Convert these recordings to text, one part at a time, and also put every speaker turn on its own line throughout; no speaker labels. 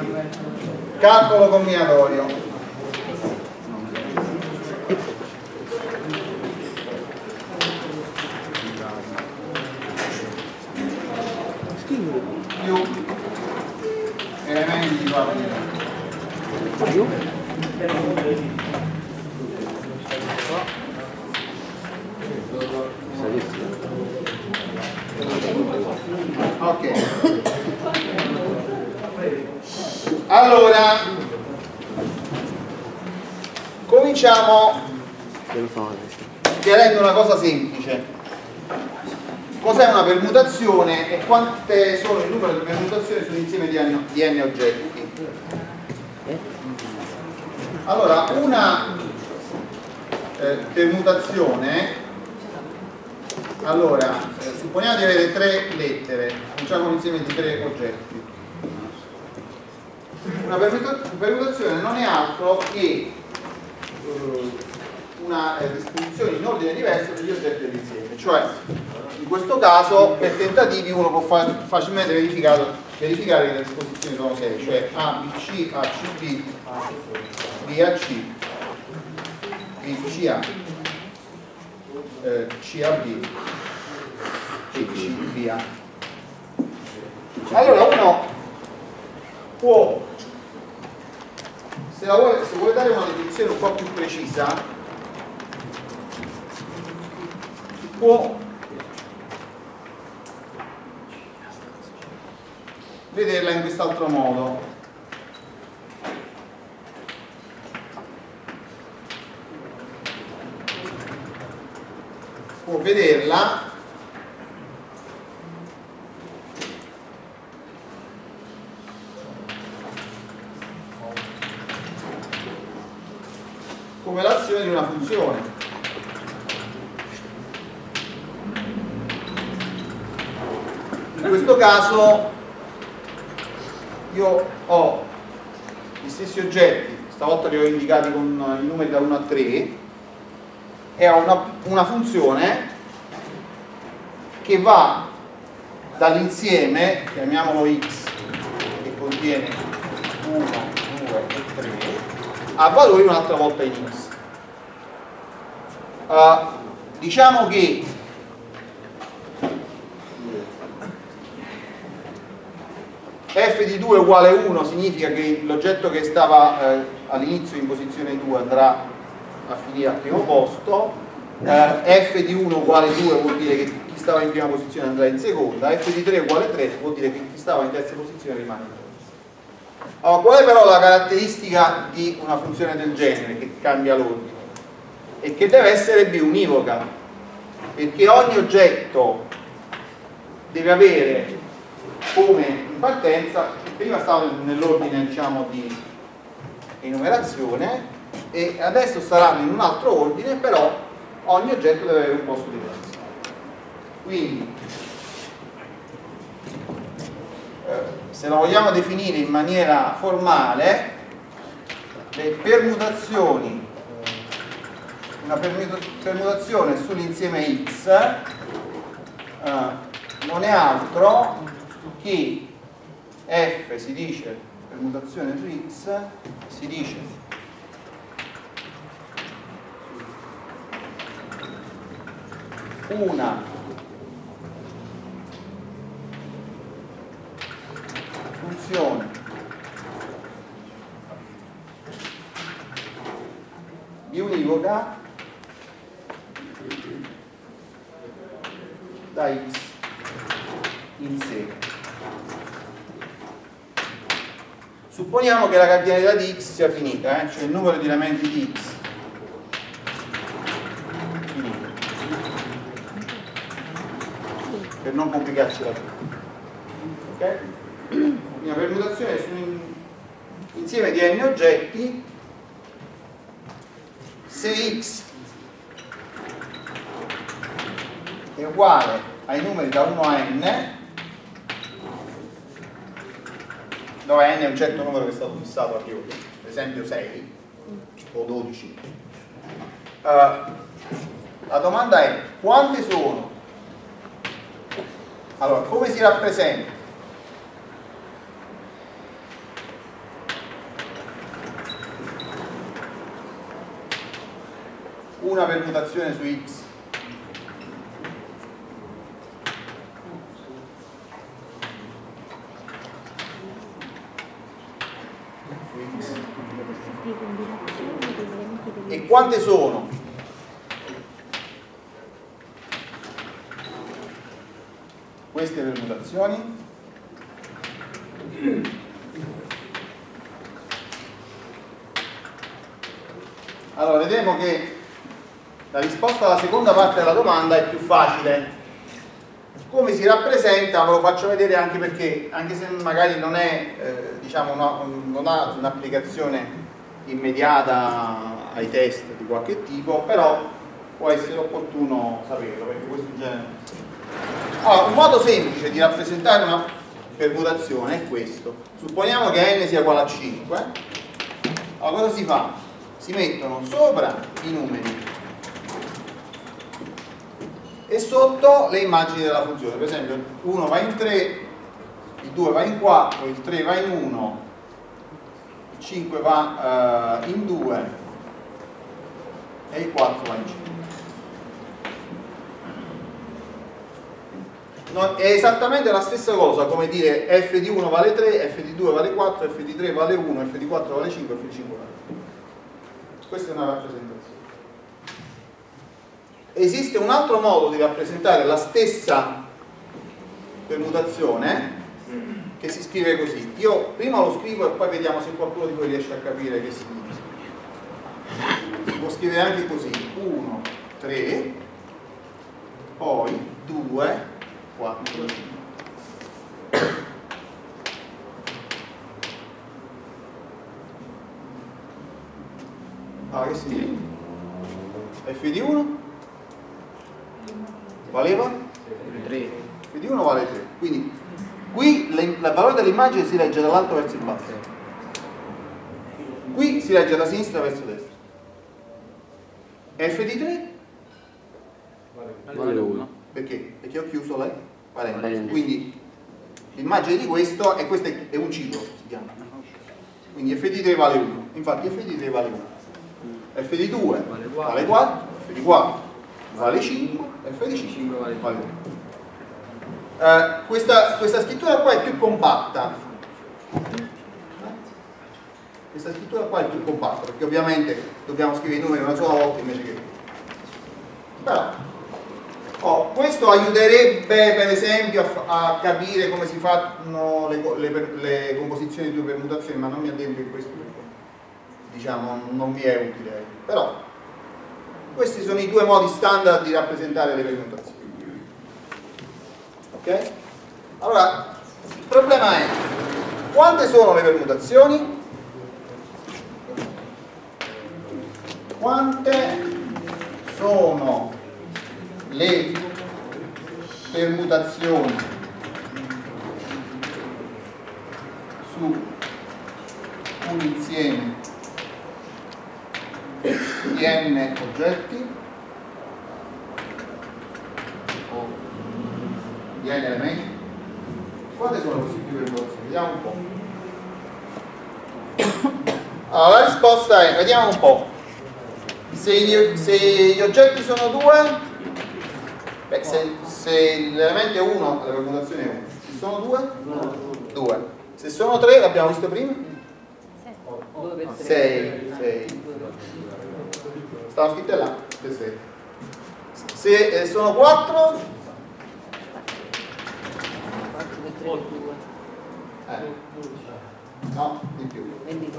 calcolo combinatorio. Più elementi di quadro. Ok, allora cominciamo chiarendo una cosa semplice: cos'è una permutazione e quante sono il numero di permutazioni sull'insieme di n oggetti. Allora, una permutazione, allora, supponiamo di avere 3 lettere, cominciamo con un insieme di 3 oggetti. Una permutazione non è altro che una disposizione in ordine diverso degli oggetti dell'insieme, cioè in questo caso per tentativi uno può facilmente verificare che le disposizioni sono 6, cioè A, B, C, A, C, B, B, A, C, B, C, A, C, A, B, C, B, A. Allora uno può, se vuole dare una definizione un po' più precisa, può vederla in quest'altro modo. Può vederla come l'azione di una funzione. In questo caso io ho gli stessi oggetti, stavolta li ho indicati con i numeri da 1 a 3, e ho una funzione che va dall'insieme, chiamiamolo x, che contiene 1, 2 e 3, a valori un'altra volta in x. Diciamo che f di 2 uguale 1 significa che l'oggetto che stava all'inizio in posizione 2 andrà a finire al primo posto, f di 1 uguale 2 vuol dire che chi stava in prima posizione andrà in seconda, f di 3 uguale 3 vuol dire che chi stava in terza posizione rimane in terza. Allora, qual è però la caratteristica di una funzione del genere che cambia l'ordine? È che deve essere biunivoca, perché ogni oggetto deve avere come in partenza, prima stava nell'ordine, diciamo, di enumerazione e adesso saranno in un altro ordine, però ogni oggetto deve avere un posto diverso. Quindi se lo vogliamo definire in maniera formale, le permutazioni, una permutazione sull'insieme x non è altro che f, si dice permutazione su x, si dice una funzione biunivoca da x in sé. Supponiamo che la cardinalità di x sia finita, cioè il numero di elementi di x finito, per non complicarci la vita. Ok? Una permutazione su un insieme di n oggetti, se x è uguale ai numeri da 1 a n, dove n è un certo numero che è stato fissato a priori, per esempio 6 o 12. La domanda è: quante sono? Allora, come si rappresenta? una permutazione su X e quante sono queste permutazioni? Allora, vedremo che la risposta alla seconda parte della domanda è più facile. Come si rappresenta ve lo faccio vedere anche perché, anche se magari non è, diciamo, non ha un'applicazione immediata ai test di qualche tipo, però può essere opportuno saperlo, perché questo in genere. Allora, un modo semplice di rappresentare una permutazione è questo. Supponiamo che n sia uguale a 5. Allora cosa si fa? Si mettono sopra i numeri e sotto le immagini della funzione. Per esempio il 1 va in 3, il 2 va in 4, il 3 va in 1, il 5 va in 2 e il 4 va in 5. È esattamente la stessa cosa come dire f di 1 vale 3, f di 2 vale 4, f di 3 vale 1, f di 4 vale 5, f di 5 vale 3. Questa è una rappresentazione. Esiste un altro modo di rappresentare la stessa permutazione che si scrive così. Io prima lo scrivo e poi vediamo se qualcuno di voi riesce a capire che significa. Si può scrivere anche così: 1, 3, poi 2, 4, 5. Che significa? F di 1 valeva? 3. F di 1 vale 3. Quindi qui il valore dell'immagine si legge dall'alto verso il basso. Qui si legge da sinistra verso destra. F di 3
vale 1.
perché? Perché ho chiuso le parentesi. Quindi l'immagine di questo è un ciclo, si chiama. Quindi f di 3 vale 1. Infatti f di 3 vale 1. F di 2 vale 4, f di 4 vale 5, f di 5 vale 3. Questa scrittura qua è più compatta. Questa scrittura qua è più compatta perché ovviamente dobbiamo scrivere i numeri una sola volta invece che. Però questo aiuterebbe per esempio a capire come si fanno le composizioni di due permutazioni, ma non mi addentro in questo perché diciamo non mi è utile. Però questi sono i due modi standard di rappresentare le permutazioni. Ok? Allora, il problema è: quante sono le permutazioni? Quante sono le permutazioni su un insieme di n oggetti o di n elementi? Quante sono queste permutazioni? Vediamo un po'. Allora, la risposta è, vediamo un po'. Se gli oggetti sono 2, se l'elemento è 1, la permutazione è 1. Se sono 2? 2. Se sono 3, l'abbiamo visto prima? 6. Stanno scritte là, 6. Se sono 4? 2. No, di più.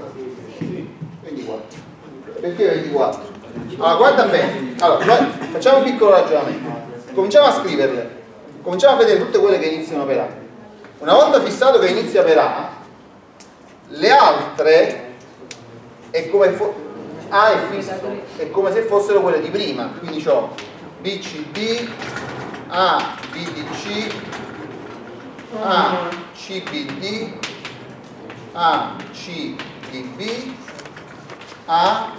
24. Perché 24? Allora, guarda bene. Allora, noi facciamo un piccolo ragionamento. Cominciamo a scriverle. Cominciamo a vedere tutte quelle che iniziano per A. Una volta fissato che inizia per A, le altre è come A è fisso, è come se fossero quelle di prima. Quindi ho BCD, A, BDC, A, CBD, A, CDB, A,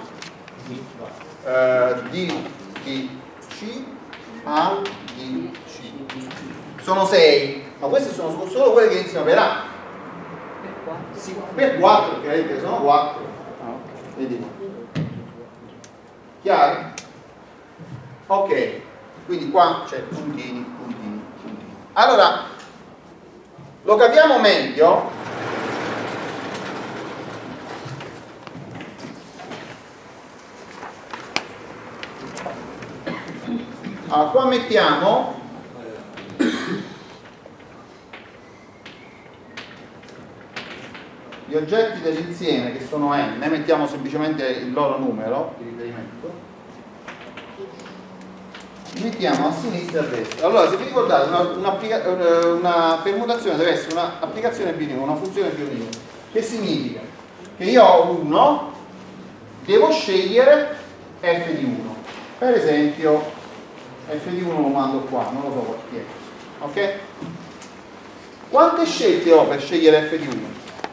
DDC, A, DC. Sono 6, ma queste sono solo quelle che iniziano per A. Sì, per 4, perché vedete sono 4. Vedi? Chiaro? Ok, quindi qua c'è puntini, puntini, puntini. Allora, lo capiamo meglio allora, qua mettiamo gli oggetti dell'insieme che sono n, mettiamo semplicemente il loro numero di riferimento, li mettiamo a sinistra e a destra. Allora, se vi ricordate, una permutazione deve essere un'applicazione biunivoca, una funzione biunivoca. Che significa? Che io ho 1, devo scegliere f di 1. Per esempio, f di 1 lo mando qua, non lo so perché. Ok? Quante scelte ho per scegliere f di 1?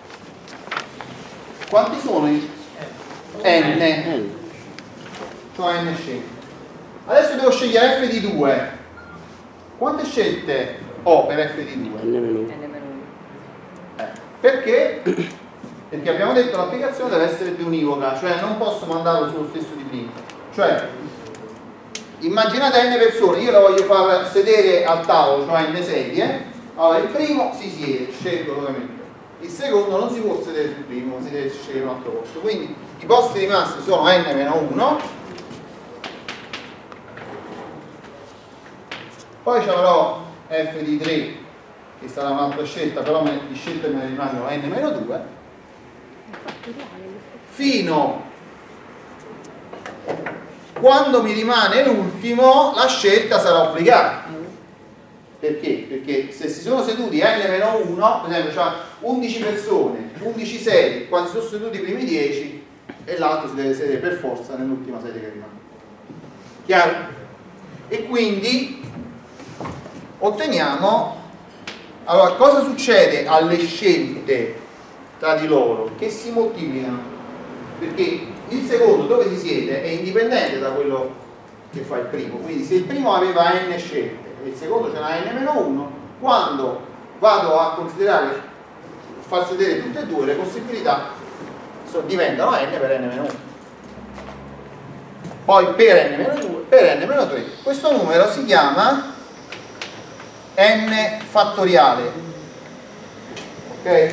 Quanti sono i n? Cioè n scelte. Adesso devo scegliere f di 2. Quante scelte ho per f di 2? Perché? Perché abbiamo detto che l'applicazione deve essere biunivoca, cioè non posso mandarlo sullo stesso di prima. Cioè, immaginate n persone, io la voglio far sedere al tavolo, cioè n sedie. Allora, il primo si siede, scelgo dove mettere. Il secondo non si può sedere sul primo, si deve scegliere un altro posto. Quindi i posti rimasti sono n-1. Poi ci avrò f di 3, che sarà un'altra scelta, però di scelte me ne rimangono n-2, fino quando mi rimane l'ultimo la scelta sarà obbligata. Perché? Perché se si sono seduti n-1, per esempio c'ha 11 persone, 11 sedie, quando si sono seduti i primi 10 e l'altro si deve sedere per forza nell'ultima sedia che rimane. Chiaro? E quindi otteniamo, allora cosa succede alle scelte tra di loro? Che si moltiplicano, perché il secondo dove si siede è indipendente da quello che fa il primo, quindi se il primo aveva n scelte e il secondo ce n'ha n-1, quando vado a considerare far sedere tutte e due, le possibilità diventano n per n-1, poi per n-2 per n-3. Questo numero si chiama n fattoriale, ok?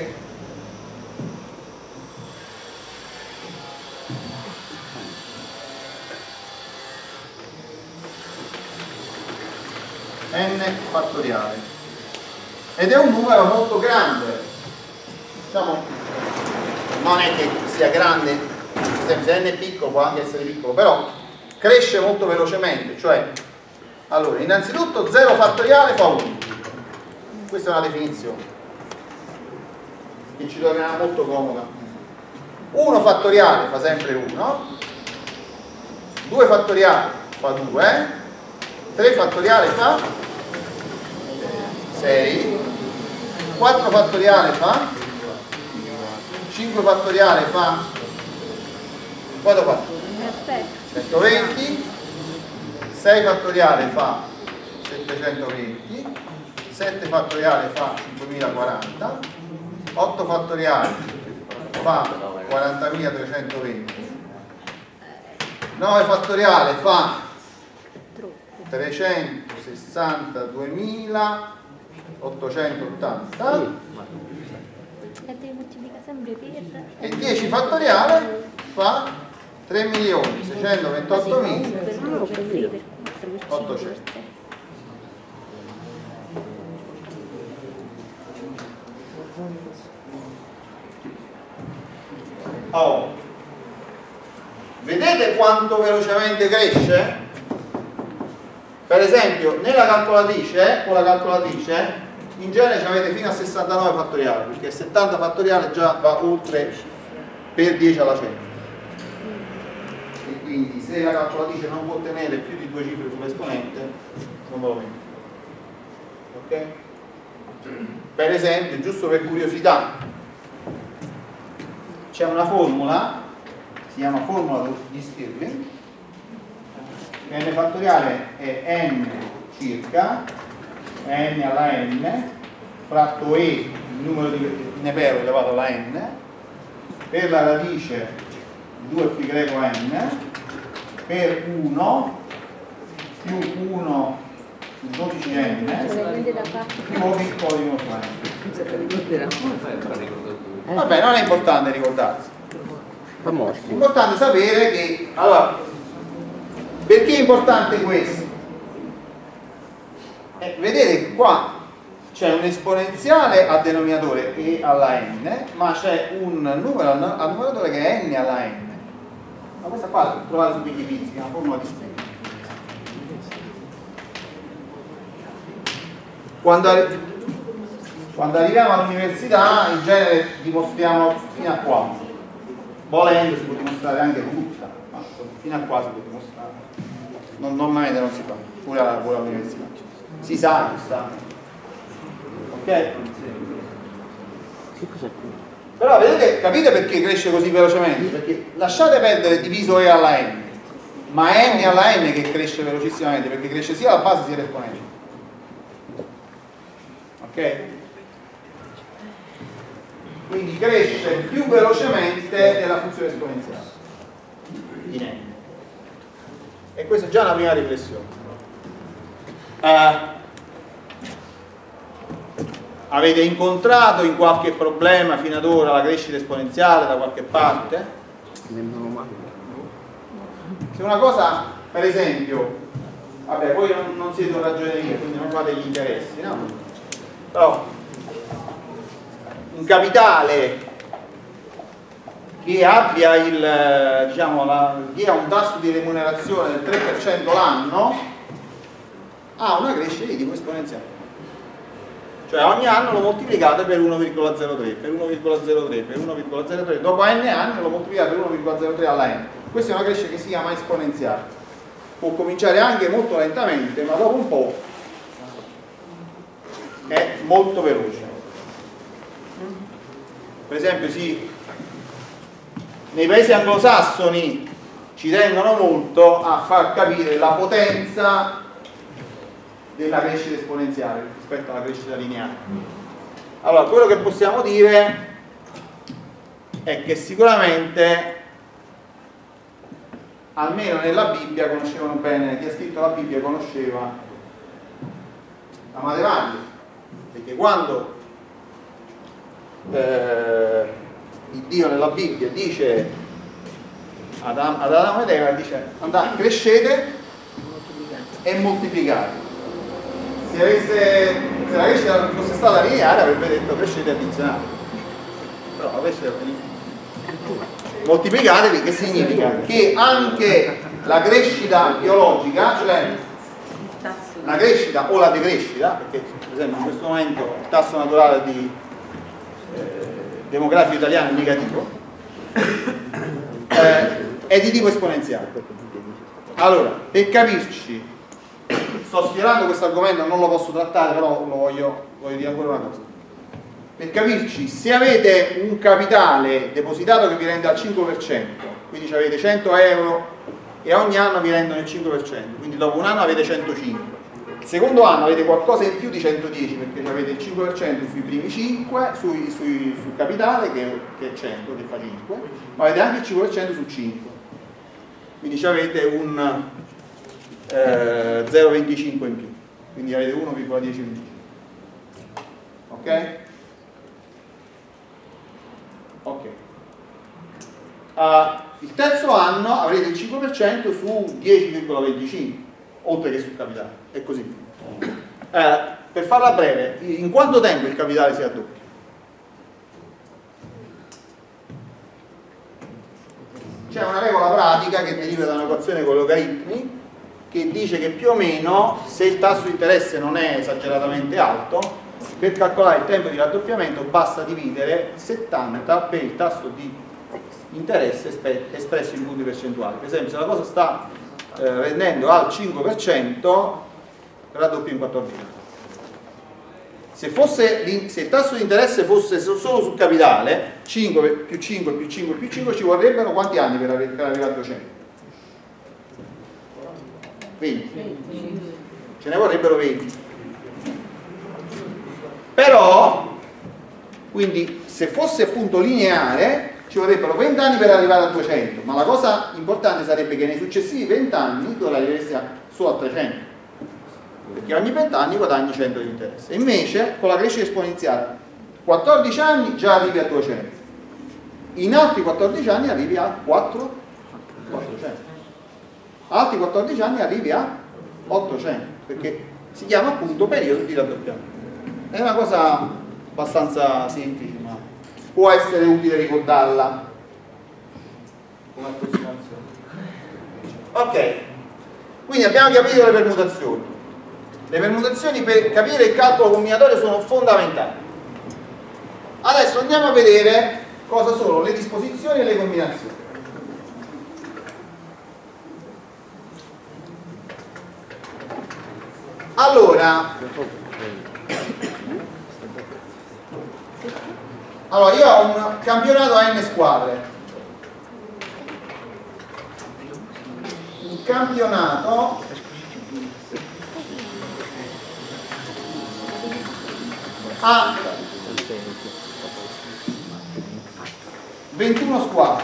N fattoriale, ed è un numero molto grande, diciamo, non è che sia grande, per esempio se n è piccolo può anche essere piccolo, però cresce molto velocemente, cioè, allora, innanzitutto 0 fattoriale fa 1, questa è una definizione che ci tornerà molto comoda. 1 fattoriale fa sempre 1, 2 fattoriale fa 2, 3 fattoriale fa 6, 4 fattoriale fa 5 fattoriale fa quanto fa? 120, 6 fattoriale fa 720, 7 fattoriale fa 5040, 8 fattoriale fa 40.320, 9 fattoriale fa 362.880 e 10 fattoriale fa 3.628.800. Oh, vedete quanto velocemente cresce? Per esempio nella calcolatrice, con la calcolatrice in genere ci avete fino a 69 fattoriali, perché 70 fattoriale già va oltre per 10 alla 100, e quindi se la calcolatrice non può tenere più di 2 cifre sull'esponente non ve lo metto. Ok? Per esempio, giusto per curiosità, c'è una formula, si chiama formula di Stirling, che n fattoriale è n circa n alla n fratto e il numero di n per elevato alla n per la radice di 2πn per 1 più 1 su 12n più o piccolo di molto n. Vabbè, non è importante ricordarsi, è importante sapere che, allora, perché è importante questo? Vedete che qua c'è un esponenziale a denominatore e alla n, ma c'è un numero al numeratore che è n alla n. Ma questa qua la trovate su Wikipedia, si chiama formula di Stein. Quando arriviamo all'università in genere dimostriamo fino a qua, volendo si può dimostrare anche tutta, ma fino a qua si può dimostrare, normalmente non si fa, pure all'università si sa che sta, ok? Però vedete, capite perché cresce così velocemente? Perché lasciate perdere diviso e alla n, ma è n alla n che cresce velocissimamente, perché cresce sia la base sia l'esponenziale. Ok? Quindi cresce più velocemente della funzione esponenziale in n. E questa è già una prima riflessione. Avete incontrato in qualche problema fino ad ora la crescita esponenziale da qualche parte? Se una cosa, per esempio, vabbè, voi non siete un ragioneria, quindi non fate gli interessi, no? Però un capitale che abbia che ha un tasso di remunerazione del 3% l'anno ha una crescita di tipo esponenziale. Cioè ogni anno lo moltiplicate per 1,03, per 1,03, per 1,03, dopo n anni lo moltiplicate per 1,03 alla n. Questa è una crescita che si chiama esponenziale. Può cominciare anche molto lentamente, ma dopo un po' è molto veloce. Per esempio, nei paesi anglosassoni ci tengono molto a far capire la potenza della crescita esponenziale rispetto alla crescita lineare. Allora, quello che possiamo dire è che sicuramente, almeno nella Bibbia, conoscevano bene, chi ha scritto la Bibbia conosceva la matematica, perché quando Dio nella Bibbia dice ad Adamo ed Eva, dice andate, crescete e moltiplicate. Se la crescita fosse stata lineare avrebbe detto crescete e addizionate, però la crescita moltiplicate, che significa che anche la crescita biologica, cioè la crescita o la decrescita, perché per esempio in questo momento il tasso naturale di demografico italiano è negativo, è di tipo esponenziale. Allora, per capirci, sto sfiorando questo argomento, non lo posso trattare, però voglio dire ancora una cosa. Per capirci, se avete un capitale depositato che vi rende al 5%, quindi avete 100 euro e ogni anno vi rendono il 5%, quindi dopo un anno avete 105. Il secondo anno avete qualcosa in più di 110 perché avete il 5% sui primi 5, sul capitale che è 100, che fa 5, ma avete anche il 5% su 5. Quindi avete un 0,25 in più, quindi avete 1,10 in più. Ok? Ok. Il terzo anno avrete il 5% su 10,25, oltre che sul capitale, e così via. Per farla breve, in quanto tempo il capitale si addoppia? C'è una regola pratica che deriva da un'equazione con logaritmi che dice che più o meno, se il tasso di interesse non è esageratamente alto, per calcolare il tempo di raddoppiamento basta dividere 70 per il tasso di interesse espresso in punti percentuali. Per esempio, se la cosa sta rendendo al 5%, raddoppio in 14 anni. Se il tasso di interesse fosse solo sul capitale, 5 più 5 più 5 più 5, ci vorrebbero quanti anni per arrivare a 200? 20. Ce ne vorrebbero 20. Però, quindi, se fosse appunto lineare, ci vorrebbero 20 anni per arrivare a 200, ma la cosa importante sarebbe che nei successivi 20 anni tu arriveresti su a 300, perché ogni 20 anni guadagni 100 di interesse. Invece con la crescita esponenziale 14 anni già arrivi a 200, in altri 14 anni arrivi a 400, altri 14 anni arrivi a 800, perché si chiama appunto periodo di raddoppiamento. È una cosa abbastanza semplice, ma può essere utile ricordarla come approssimazione. Ok, quindi abbiamo capito le permutazioni. Le permutazioni per capire il calcolo combinatorio sono fondamentali. Adesso andiamo a vedere cosa sono le disposizioni e le combinazioni. Allora io ho un campionato a n squadre. Un campionato a 21 squadre.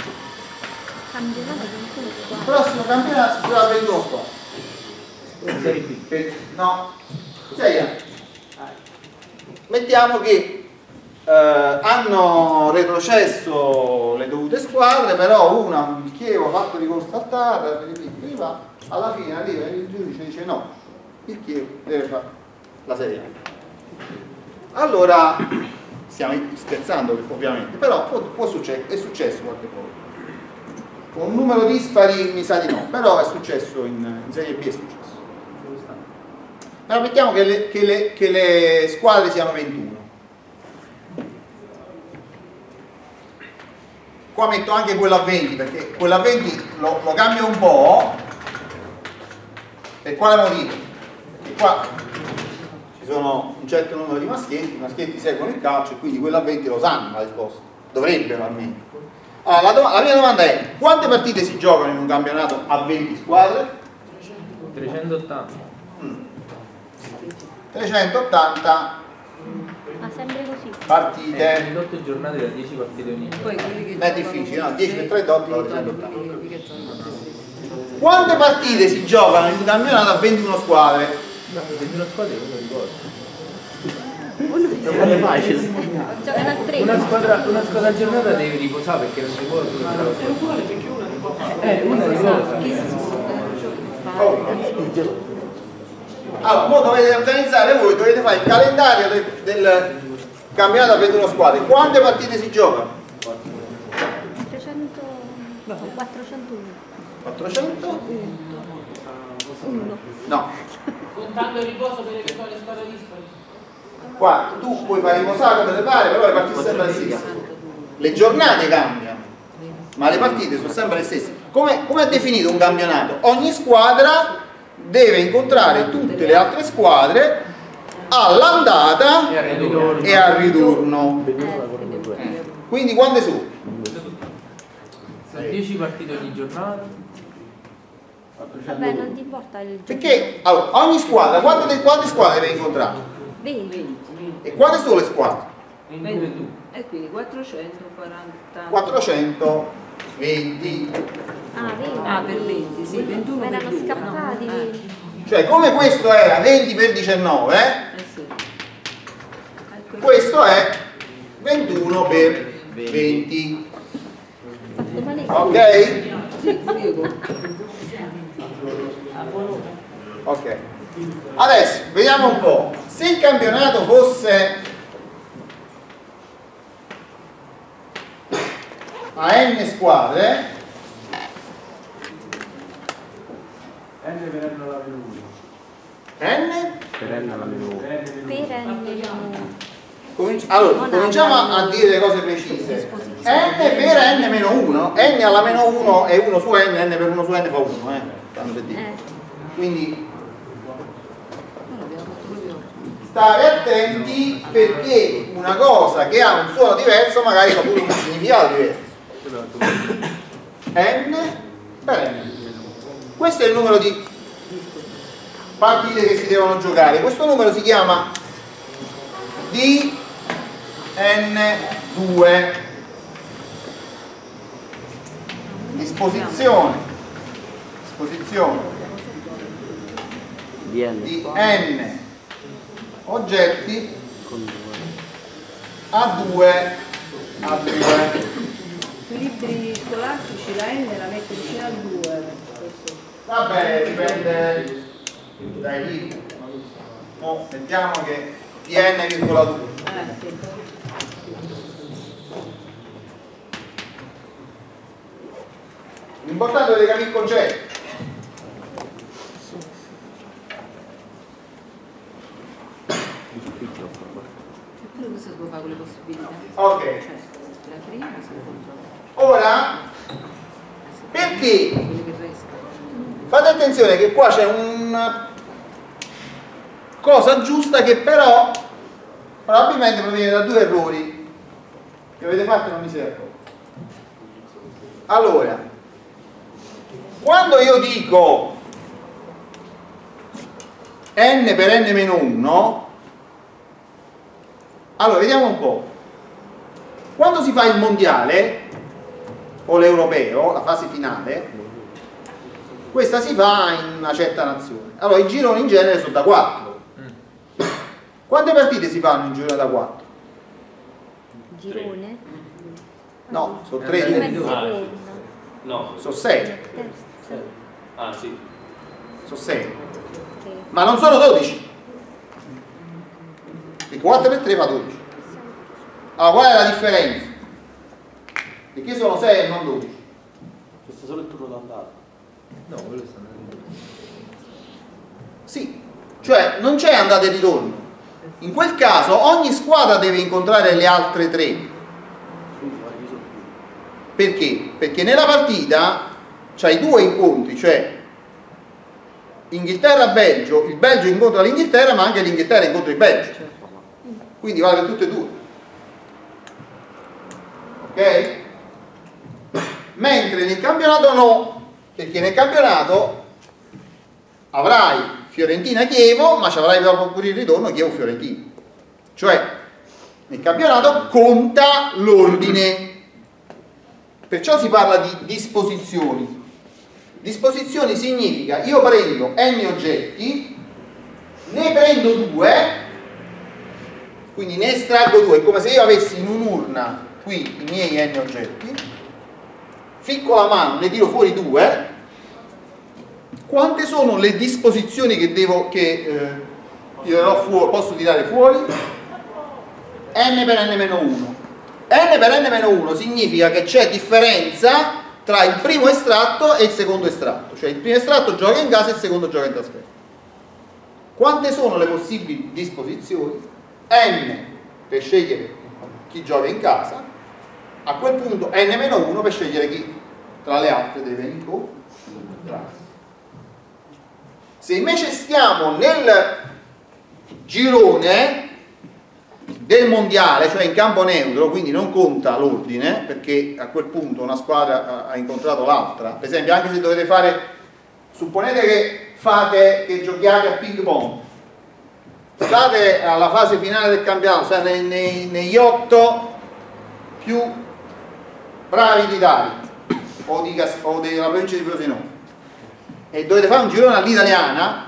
Il prossimo campionato sarà 21 squadre. No, 6 anni. Mettiamo che hanno retrocesso le dovute squadre, però una il Chievo ha fatto ricorso al TAR, alla fine arriva il giudice e dice no, il Chievo deve fare la Serie A. Allora stiamo scherzando ovviamente, però può succedere, è successo qualche volta. Con un numero dispari mi sa di no, però è successo in Serie B, è successo. Però mettiamo che le squadre siano 21. Qua metto anche quello a 20, perché quello a 20 lo cambio un po'. Per quale motivo? Perché qua ci sono un certo numero di maschietti, i maschietti seguono il calcio e quindi quello a 20 lo sanno la risposta. Dovrebbero almeno. Allora, la mia domanda è: quante partite si giocano in un campionato a 20 squadre?
380.
380
sempre così.
partite.
28 giornate da 10 partite ogni giorno.
Non è difficile, no? 10 per 3 doppio 380. Quante partite si giocano in un campionato a 21 squadre?
21 squadre non ricordo.
Giocano a 3.
Una squadra a giornata devi riposare perché non si può una riposa.
Allora, ora dovete organizzare voi, dovete fare il calendario del campionato a 21 squadre. Quante partite si giocano?
401.
400? No.
Contando il riposo per eventuali squadre dispari.
Qua tu puoi fare riposare come le pare, però le partite sono sempre le stesse. Le giornate cambiano, ma le partite sono sempre le stesse. Come è definito un campionato? Ogni squadra deve incontrare tutte le altre squadre all'andata e al ritorno. Quindi quante sono?
10 partite ogni giornata.
Vabbè, non ti importa il gioco.
Perché allora, ogni squadra, quante squadre deve incontrare?
20.
E quante sono le squadre?
22.
E quindi 440.
420.
Ah, 20.
Ah, per 20, sì, 21
Ma
per
erano
2.
scappati. 20.
Cioè, come questo era 20 per 19,
Sì.
questo è 21 per 20.
Fatto male.
Ok?
Sì, Diego.
Ok. Adesso vediamo un po'. Se il campionato fosse a n squadre,
N per N alla meno 1.
n?
Per N alla meno 1.
Allora, cominciamo a dire le cose precise. N per n meno 1, n alla meno 1 è 1 su n, n per 1 su n fa 1, tanto per dire. Quindi stare attenti, perché una cosa che ha un suono diverso magari fa pure un significato diverso. N per n. Questo è il numero di partite che si devono giocare. Questo numero si chiama DN2, disposizione di n oggetti A2
Sui libri scolastici la N la metto vicino al 2.
vabbè, dipende dai libri. Mettiamo che Pn,2.
Sì.
L'importante è capire il concetto.
Però cosa si può fare con le possibilità?
Ok.
Cioè, la prima si può
Ora, perché?
quelle che restano.
Fate attenzione che qua c'è una cosa giusta che però probabilmente proviene da due errori che avete fatto e non mi siete accorti. Allora, quando io dico n per n-1, allora vediamo un po'. Quando si fa il mondiale o l'europeo, la fase finale, questa si fa in una certa nazione. Allora i gironi in genere sono da 4. Quante partite si fanno in girone da 4?
Girone?
No, sono
Come
3.
il secondo.
No.
Sono 6.
Terzo.
Ah, sì.
Sono 6.
Ok.
Ma non sono 12. Perché 4 per 3 fa 12. Allora qual è la differenza? Perché sono 6 e non 12?
Questo solo il turno d'andata.
No, quello sta andando.
Sì, cioè non c'è andata e ritorno. In quel caso ogni squadra deve incontrare le altre 3. Perché? Perché nella partita c'hai 2 incontri, cioè Inghilterra-Belgio, il Belgio incontra l'Inghilterra, ma anche l'Inghilterra incontra il Belgio. Quindi vale per tutte e due. Ok? Mentre nel campionato no, perché nel campionato avrai Fiorentina-Chievo, ma ci avrai dopo pure il ritorno Chievo-Fiorentina. Cioè, nel campionato conta l'ordine. Perciò si parla di disposizioni. Disposizioni significa io prendo n oggetti, ne prendo 2, quindi ne estraggo 2, è come se io avessi in un'urna qui i miei n oggetti, ficco la mano, ne tiro fuori 2. Quante sono le disposizioni che tirerò fuori, posso tirare fuori? N per n-1. N per n-1 significa che c'è differenza tra il primo estratto e il secondo estratto, cioè il primo estratto gioca in casa e il secondo gioca in trasferta. Quante sono le possibili disposizioni? N per scegliere chi gioca in casa, a quel punto n-1 per scegliere chi tra le altre deve incontrare. Se invece stiamo nel girone del mondiale, cioè in campo neutro, quindi non conta l'ordine, perché a quel punto una squadra ha incontrato l'altra. Per esempio, anche se dovete fare, supponete che giochiate a ping pong, state alla fase finale del campionato, state negli 8 più bravi d'Italia o della provincia di Frosinone e dovete fare un girone all'italiana.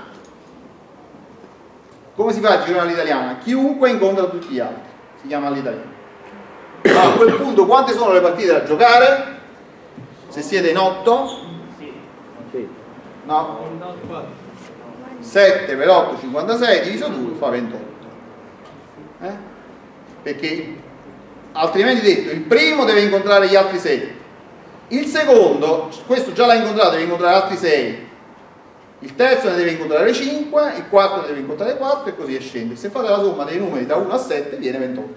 Come si fa il girone all'italiana? Chiunque incontra tutti gli altri, si chiama all'italiana. Allora, a quel punto quante sono le partite da giocare? Se siete in 8? No? 7 per 8, 56, diviso 2 fa 28. Perché altrimenti detto, il primo deve incontrare gli altri 6. Il secondo, questo già l'ha incontrato, deve incontrare altri 6. Il terzo ne deve incontrare 5, il quarto ne deve incontrare 4 e così e scende. Se fate la somma dei numeri da 1 a 7 viene 28.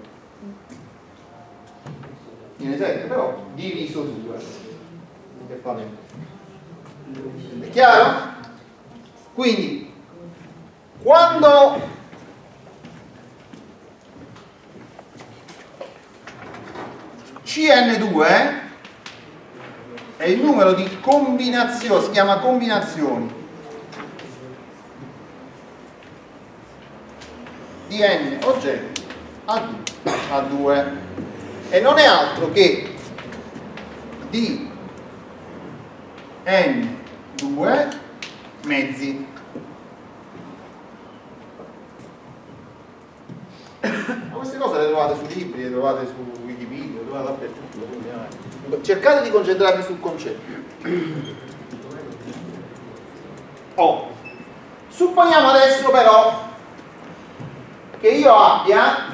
Viene 7 però diviso 2 che fa 28. È chiaro? Quindi quando CN2 è il numero di combinazioni, si chiama combinazioni di n oggetti a 2 e non è altro che di n2 mezzi. queste cose le trovate sui libri, le trovate su Wikipedia, le trovate dappertutto. Quindi, cercate di concentrarvi sul concetto. Supponiamo adesso però che io abbia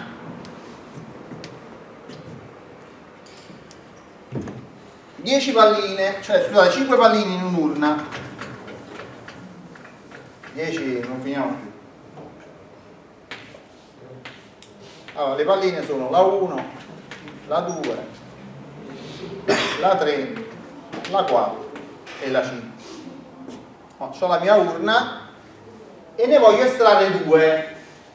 10 palline, cioè scusate, 5 palline in un'urna. 10 non finiamo più. Allora, le palline sono la 1, la 2, la 3, la 4 e la 5. Ho la mia urna e ne voglio estrarre 2.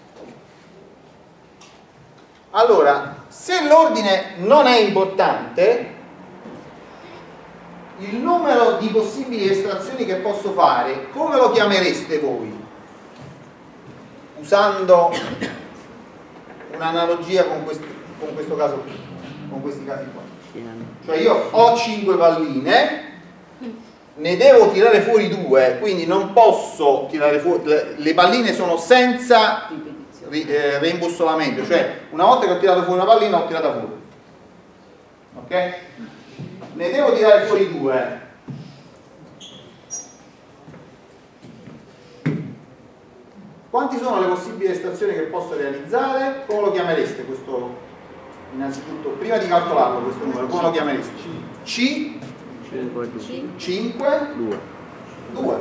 Allora, se l'ordine non è importante, il numero di possibili estrazioni che posso fare, come lo chiamereste voi? Usando un'analogia con questo caso qui, con questi casi qua. Cioè io ho 5 palline, ne devo tirare fuori 2, quindi non posso tirare fuori, le palline sono senza reimbussolamento, cioè una volta che ho tirato fuori una pallina ho tirata fuori, ok? Ne devo tirare fuori 2. Quanti sono le possibili estrazioni che posso realizzare? Come lo chiamereste questo? Innanzitutto, prima di calcolarlo questo numero, come lo chiamereste? C 5 2.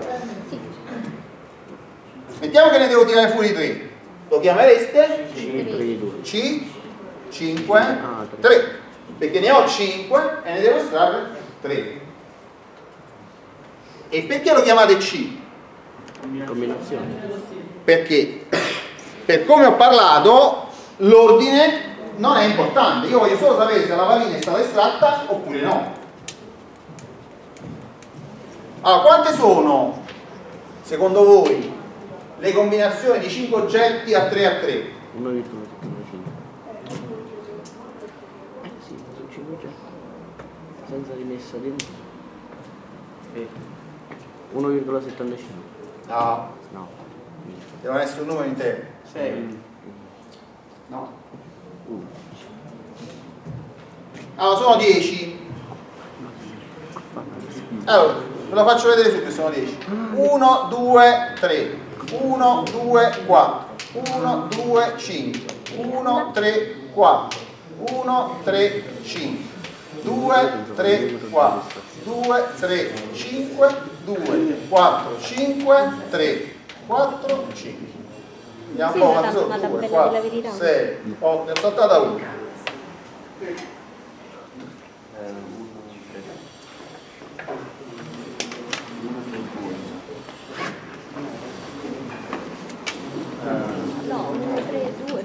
Mettiamo che ne devo tirare fuori 3. Lo chiamereste? C 5 3. Perché ne ho 5 e ne devo estrarre 3. E perché lo chiamate C?
Combinazione.
Perché per come ho parlato l'ordine non è importante, io voglio solo sapere se la pallina è stata estratta oppure no. Allora, quante sono secondo voi le combinazioni di 5 oggetti a 3 a 3?
1,75. Sì, sono 5 oggetti senza rimessa dentro. 1,75.
No,
No.
devono essere un numero intero.
6.
No. Allora sono 10. Allora, ve lo faccio vedere su che sono 10. 1, 2, 3. 1, 2, 4. 1, 2, 5. 1, 3, 4. 1, 3, 5. 2, 3, 4. 2, 3, 5. 2, 4, 5, 3, 4, 5. Andiamo un po', quanti sono? 2, 4, 6, 8, ne ho saltata una.
No, 1, 3, 2,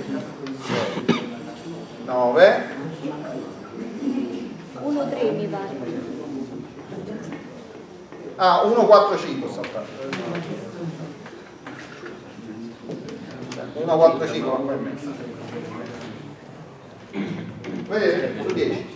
9.
1, 3 mi pare.
Ah, 1, 4, 5 ho saltato. 1, 4, 5 ma qua in mezzo. Vedete? Su 10.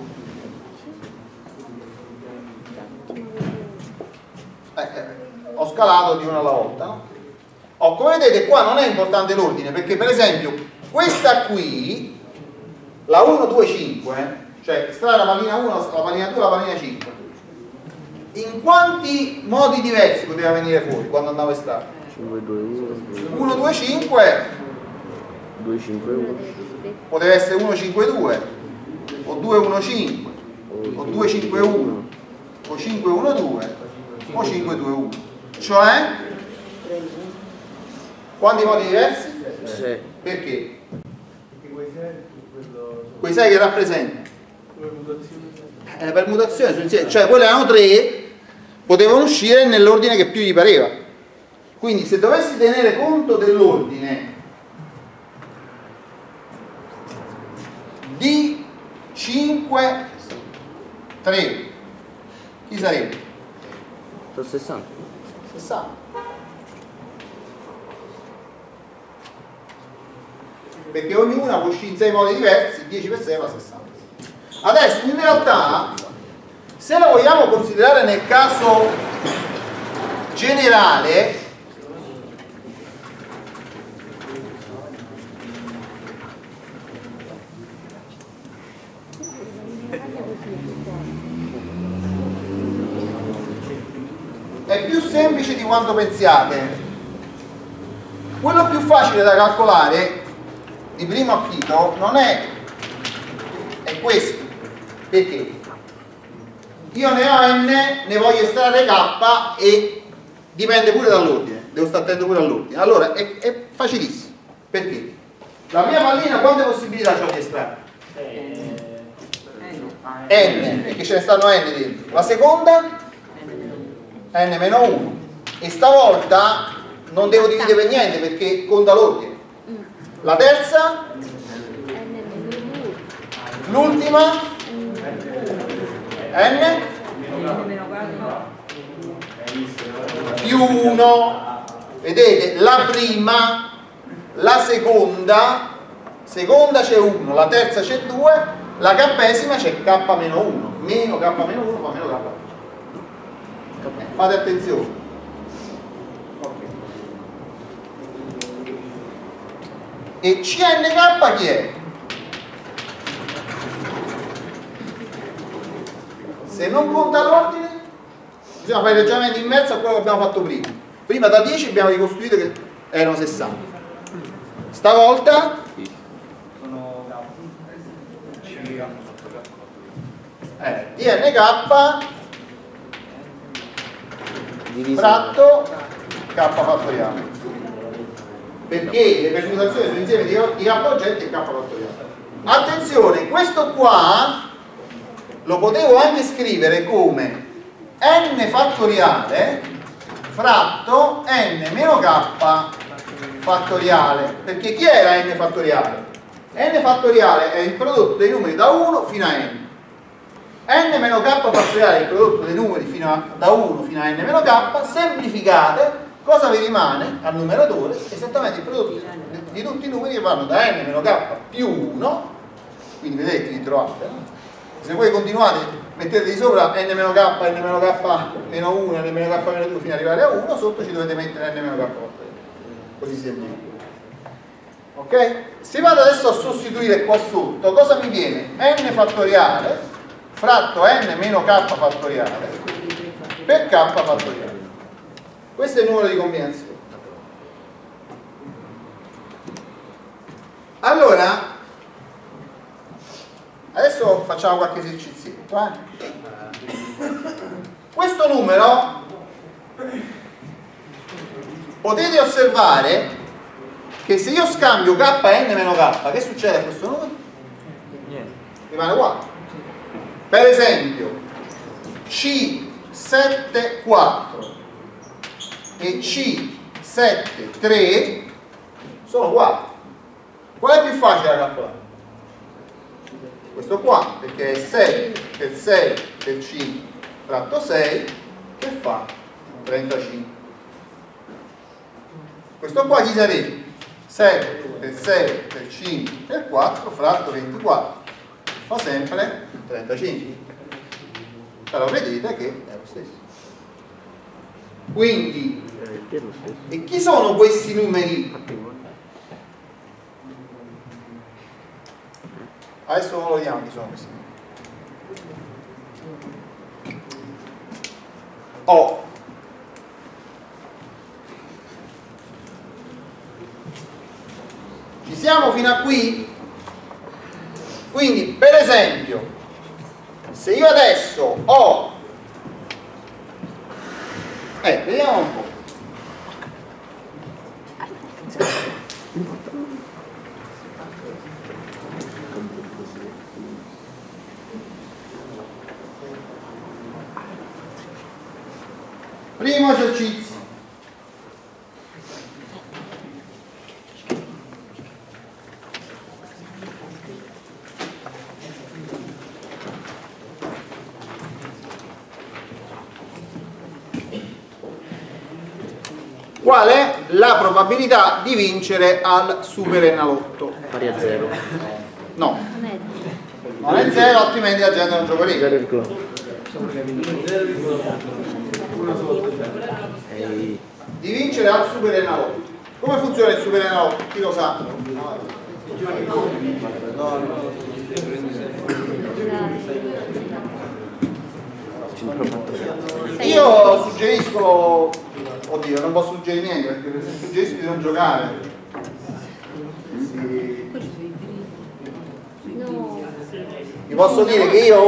Ho scalato di una alla volta, no? Come vedete qua non è importante l'ordine, perché per esempio questa qui, la 1, 2, 5, cioè estrarre la pallina 1, la pallina 2, la pallina 5, in quanti modi diversi poteva venire fuori quando andavo a estrarre?
5, 2, 1,
1, 2, 5
2, 5, 1.
poteva essere 1, 5, 2 o 2, 1, 5 o 2, 5, 1 o 5, 1, 2 o 5, 2, 1, cioè quanti modi diversi?
6.
Perché?
Perché
Quei 6 che rappresentano?
permutazione.
Permutazione sono insieme, cioè quelle erano 3, potevano uscire nell'ordine che più gli pareva. Quindi se dovessi tenere conto dell'ordine di 5, 3, chi sarebbe?
Sono 60.
60. Perché ognuna può uscire in 6 modi diversi, 10 per 6 fa 60. Adesso in realtà, se lo vogliamo considerare nel caso generale, È più semplice di quanto pensiate. Quello più facile da calcolare di primo acchito non è questo. Perché? Io ne ho n, ne voglio estrarre k e dipende pure dall'ordine, devo stare attento pure all'ordine. Allora è facilissimo. Perché? La mia pallina quante possibilità ho di estrarre? N, perché ce ne stanno n dentro. La seconda? n-1. E stavolta non devo dividere per niente perché conta l'ordine. La terza? L'ultima? n più 1. Vedete? La prima, la seconda c'è 1, la terza c'è 2, la k'esima c'è k-1. Meno k-1 fa meno k. Fate attenzione. Okay. E cnk chi è? Se non conta l'ordine bisogna fare il ragionamento inverso a quello che abbiamo fatto prima. Prima da 10 abbiamo ricostruito che erano 60. Stavolta
Sono
dnk fratto k fattoriale. Perché le permutazioni sono insieme di k oggetti e k fattoriale. Attenzione, questo qua lo potevo anche scrivere come n fattoriale fratto n meno k fattoriale. Perché chi era n fattoriale? N fattoriale è il prodotto dei numeri da 1 fino a n. N meno k fattoriale è il prodotto dei numeri da 1 fino a n meno k. Semplificate, cosa vi rimane al numeratore? Esattamente il prodotto di tutti i numeri che vanno da n meno k più 1. Quindi vedete, li trovate, no? Se voi continuate, mettete di sopra n meno k meno 1, n meno k meno 2 fino ad arrivare a 1, sotto ci dovete mettere n meno k fattoriale. Così semplice. Ok? Se vado adesso a sostituire qua sotto, cosa mi viene? N fattoriale fratto n meno k fattoriale per k fattoriale. Questo è il numero di combinazione. Allora, adesso facciamo qualche esercizietto. Questo numero potete osservare che se io scambio k e n meno k, che succede a questo numero? Niente. Rimane uguale. Per esempio C74 e C73 sono uguali. Qual è più facile da calcolare? Questo qua, perché è 6 per 6 per C fratto 6 che fa 35. Questo qua chi sarebbe? 6 per 6 per 5 per 4 fratto 24 fa sempre 35. Però vedete che è lo stesso. Quindi, e chi sono questi numeri? Adesso lo vediamo chi sono questi numeri. Ci siamo fino a qui? Quindi, per esempio, se io adesso ho vediamo un po'. Primo esercizio. Qual è la probabilità di vincere al Super Enalotto?
Pari a 0.
No, non è 0, altrimenti la gente non gioca lì.
0,1.
Di vincere al Super Enalotto. Come funziona il Super Enalotto? Chi lo sa? posso, oddio, non posso suggerire niente perché se suggerisco di non giocare sì.
No.
Vi posso dire che io ho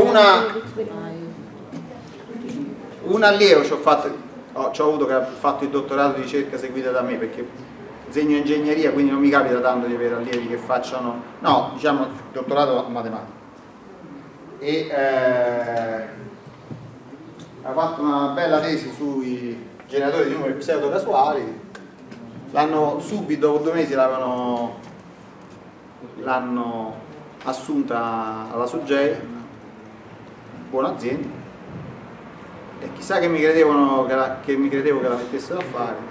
un allievo ci ho avuto che ha fatto il dottorato di ricerca seguita da me perché insegno ingegneria, quindi non mi capita tanto di avere allievi che facciano, no, diciamo dottorato a matematica, e ha fatto una bella tesi sui generatori di numeri pseudocasuali. L'hanno subito, dopo 2 mesi l'hanno assunta alla Sogei, buona azienda, e chissà che mi credevo che la mettessero a fare.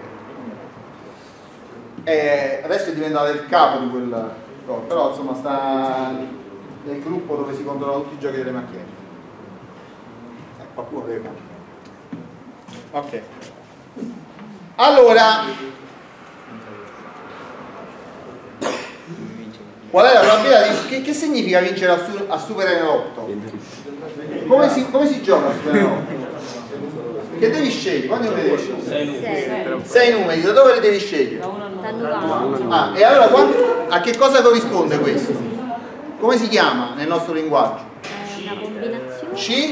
E adesso è diventata il capo di quel gol, però insomma sta nel gruppo dove si controllano tutti i giochi delle macchine. Qualcuno deve fare. Ok. Allora, qual è la probabilità di... Che significa vincere a Super Enalotto? Come si gioca a Super Enalotto? Che devi scegliere? Quanti numeri devi scegliere? 6 numeri, da dove li devi scegliere? Ah, e allora a che cosa corrisponde questo? Come si chiama nel nostro linguaggio?
Una combinazione.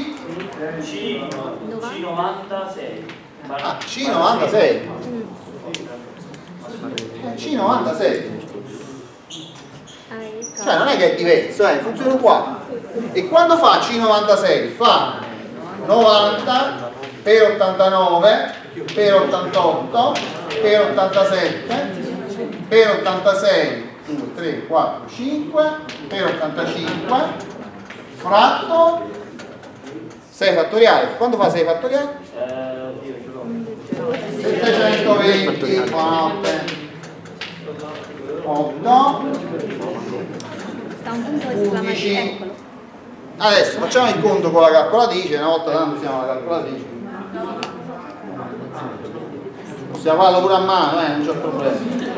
C96.
Ah, C96. C96. Cioè non è che è diverso, funziona uguale. E quando fa C96? Fa 90 per 89 per 88 per 87 per 86 1, 3, 4, 5 per 85 fratto 6 fattoriale. Quando fa 6 fattoriale? 720 8
Sta un punto esclamativo, eccolo.
Adesso facciamo il conto con la calcolatrice, una volta tanto usiamo la calcolatrice. Possiamo farlo pure a mano, non c'è problema.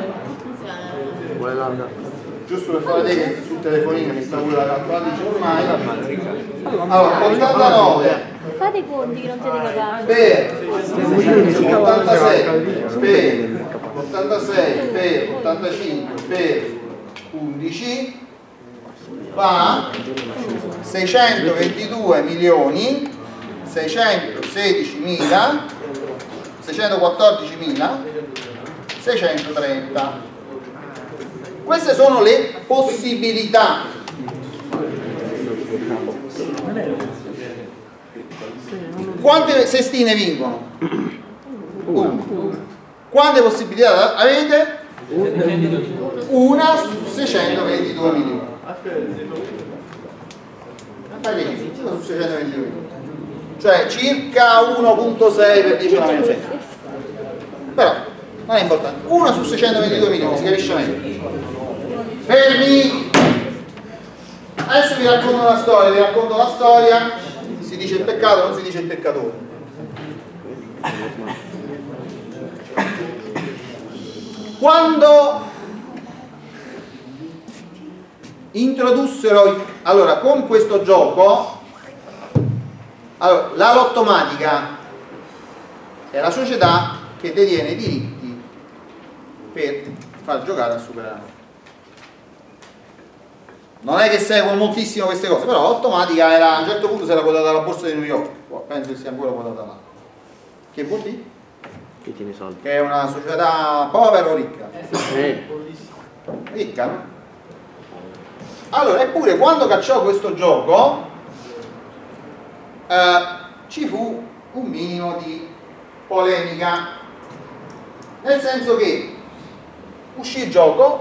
Giusto per fare vedere che sul telefonino mi sta pure la calcolatrice ormai. Allora, 89
Fate i conti che non siete capaci.
per 86 per 86 per 85 per 11 fa 622 milioni 616.000 614.000 630. Queste sono le possibilità. Quante sestine vincono? 1. Quante possibilità avete? Una su 622 milioni. Una su 622 milioni. Cioè circa 1.6 per 10 alla meno 6. Però non è importante. 1 su 622 milioni, si capisce meglio. Fermi! Adesso vi racconto la storia, si dice il peccato, non si dice il peccatore. Quando introdussero, allora con questo gioco, allora, la Lottomatica è la società che detiene i diritti per far giocare a Super Enalotto. Non è che seguono moltissimo queste cose, però Lottomatica era, a un certo punto si era quotata alla borsa di New York, penso che sia ancora quotata là. Che vuol dire?
Che tiene soldi?
Che è una società povera o ricca? Ricca, no? Allora, eppure quando cacciò questo gioco ci fu un minimo di polemica, nel senso che uscì il gioco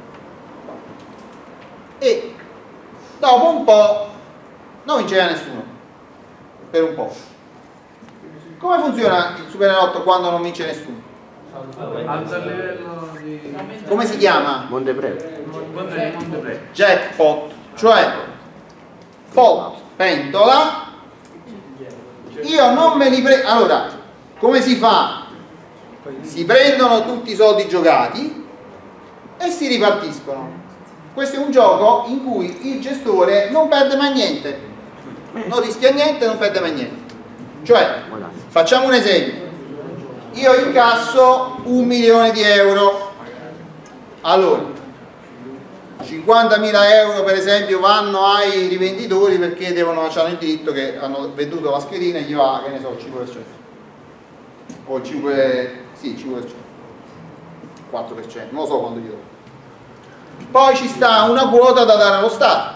e dopo un po' non vinceva nessuno, per un po'. Come funziona il Super Enalotto quando non vince nessuno?
Alza il livello di...
Come si chiama?
Montepremi.
Jackpot, cioè pot, pentola. Io non me li prendo. Allora, come si fa? Si prendono tutti i soldi giocati e si ripartiscono. Questo è un gioco in cui il gestore non perde mai niente, non rischia niente, non perde mai niente. Cioè, facciamo un esempio: io incasso 1 milione di euro. Allora 50.000 euro per esempio vanno ai rivenditori perché hanno il diritto che hanno venduto la schedina e gli va, che ne so, il 5% o il 5%, 4%, non lo so quando gli do. Poi ci sta una quota da dare allo Stato,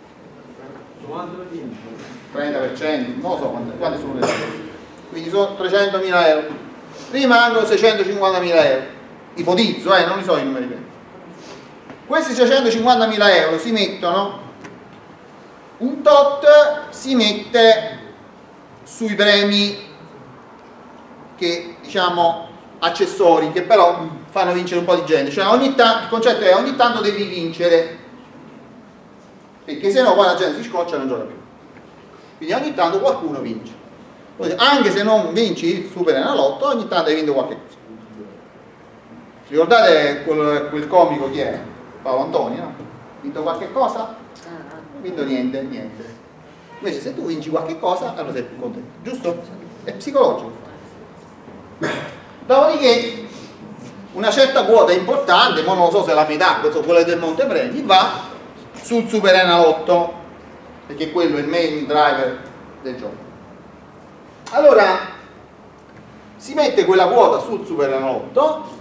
30%, non lo so quante sono le cose. Quindi sono 300.000 euro, rimangono 650.000 euro, ipotizzo, non li so i numeri veri. Questi 650.000 euro si mettono, un tot si mette sui premi che diciamo accessori, che però fanno vincere un po' di gente, cioè ogni tanto, il concetto è ogni tanto devi vincere, perché se no poi la gente si scoccia e non gioca più. Quindi ogni tanto qualcuno vince, anche se non vinci il Super Enalotto, ogni tanto hai vinto qualche cosa. Ricordate quel comico chi era? Paolo Antonio, no? Ha vinto qualche cosa? Non ha vinto niente. Invece se tu vinci qualche cosa, allora sei più contento, giusto? È psicologico. Dopodiché una certa quota importante, ma non lo so se la metà, quella del montepremi, va sul Super Enalotto, perché quello è il main driver del gioco. Allora si mette quella quota sul Super Enalotto.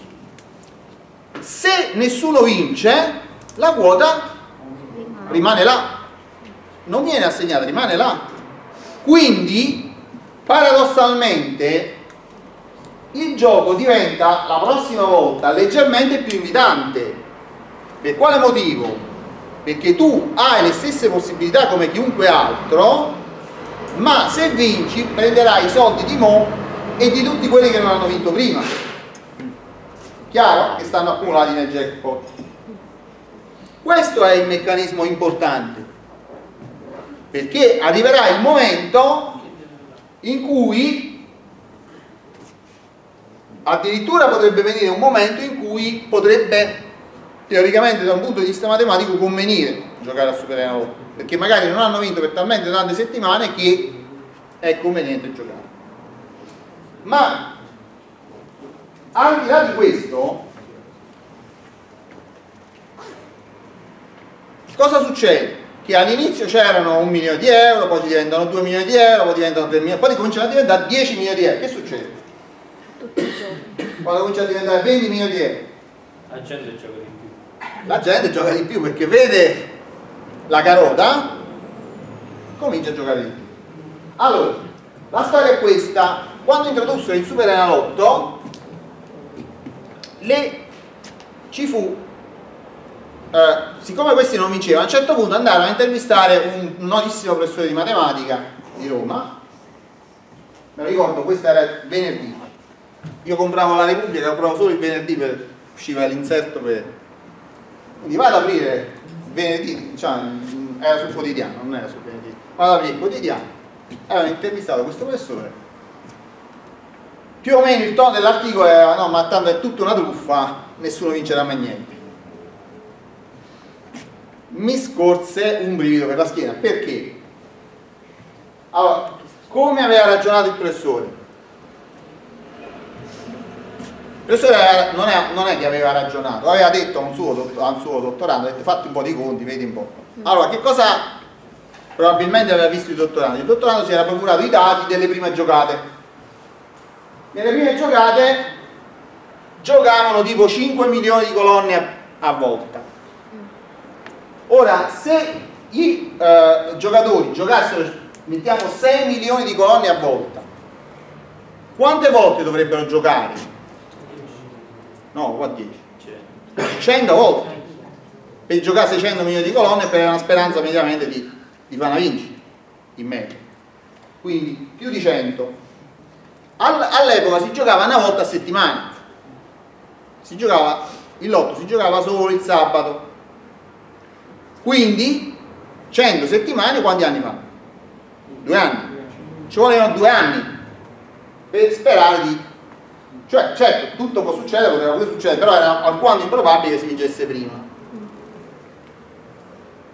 Se nessuno vince, la quota rimane là, non viene assegnata, rimane là. Quindi paradossalmente il gioco diventa la prossima volta leggermente più invitante. Per quale motivo? Perché tu hai le stesse possibilità come chiunque altro, ma se vinci prenderai i soldi di mo e di tutti quelli che non hanno vinto prima. Chiaro? Che stanno accumulati nel jackpot. Questo è il meccanismo importante, perché arriverà il momento in cui addirittura potrebbe venire un momento in cui potrebbe teoricamente da un punto di vista matematico convenire giocare a Super Enalotto, perché magari non hanno vinto per talmente tante settimane che è conveniente giocare. Ma al di là di questo, cosa succede? Che all'inizio c'erano 1 milione di euro, poi diventano 2 milioni di euro, poi diventano 3 milioni, poi cominciano a diventare 10 milioni di euro. Che succede? Quando cominciano a diventare 20 milioni di euro,
la gente gioca di più.
La gente gioca di più perché vede la carota, comincia a giocare di più. Allora, la storia è questa: quando introdussero il Super Enalotto, ci fu, siccome questi non vincevano, a un certo punto andarono a intervistare un notissimo professore di matematica di Roma. Me lo ricordo, questo era venerdì, io compravo la Repubblica, compravo solo il venerdì, usciva l'inserto quindi vado ad aprire venerdì, cioè, era sul quotidiano, non era sul venerdì, vado ad aprire il quotidiano, avevano intervistato questo professore. Più o meno il tono dell'articolo era: no, ma tanto è tutta una truffa, nessuno vincerà mai niente. Mi scorse un brivido per la schiena. Perché? Allora, come aveva ragionato il professore? Il professore non è che aveva ragionato, aveva detto a un suo dottorando, ha detto: fatti un po' di conti, vedi un po'. Allora, che cosa probabilmente aveva visto il dottorando? Il dottorando si era procurato i dati delle prime giocate. Nelle prime giocate giocavano tipo 5 milioni di colonne a volta. Ora, se i giocatori giocassero, mettiamo 6 milioni di colonne a volta, quante volte dovrebbero giocare? No, qua 10. 100 volte. Per giocare 600 milioni di colonne, per una speranza mediamente di fare una vincita in media. Quindi più di 100. All'epoca si giocava una volta a settimana, il lotto si giocava solo il sabato, quindi 100 settimane quanti anni fa? 2 anni. Ci volevano 2 anni per sperare di, cioè certo tutto può succedere, poteva pure succedere, però era alquanto improbabile che si vincesse prima.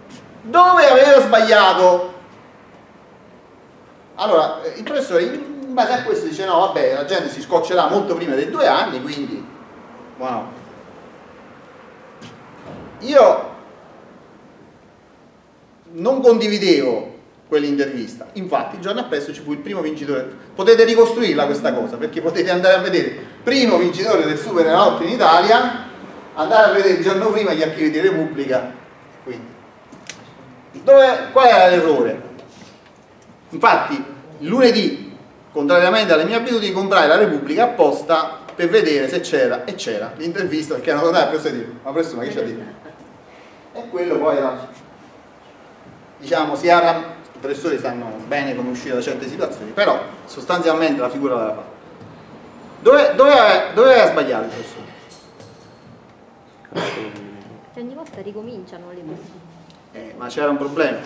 Dove aveva sbagliato? Allora, il professore base a questo dice no, vabbè, la gente si scoccerà molto prima dei 2 anni, quindi buono. Io non condividevo quell'intervista, infatti il giorno appresso ci fu il primo vincitore. Potete ricostruirla questa cosa, perché potete andare a vedere primo vincitore del Superenalotto in Italia, andare a vedere il giorno prima gli archivi di Repubblica. Quindi qual era l'errore? Infatti il lunedì, contrariamente alle mie abitudini, comprai la Repubblica apposta per vedere se c'era, e c'era l'intervista, perché erano tornati a presto dire ma presto, ma che c'ha detto? E quello poi era, diciamo, i professori sanno bene come uscire da certe situazioni, però sostanzialmente la figura l'aveva fatta. Dove aveva sbagliato il professore?
Cioè, ogni volta ricominciano le persone.
Ma c'era un problema.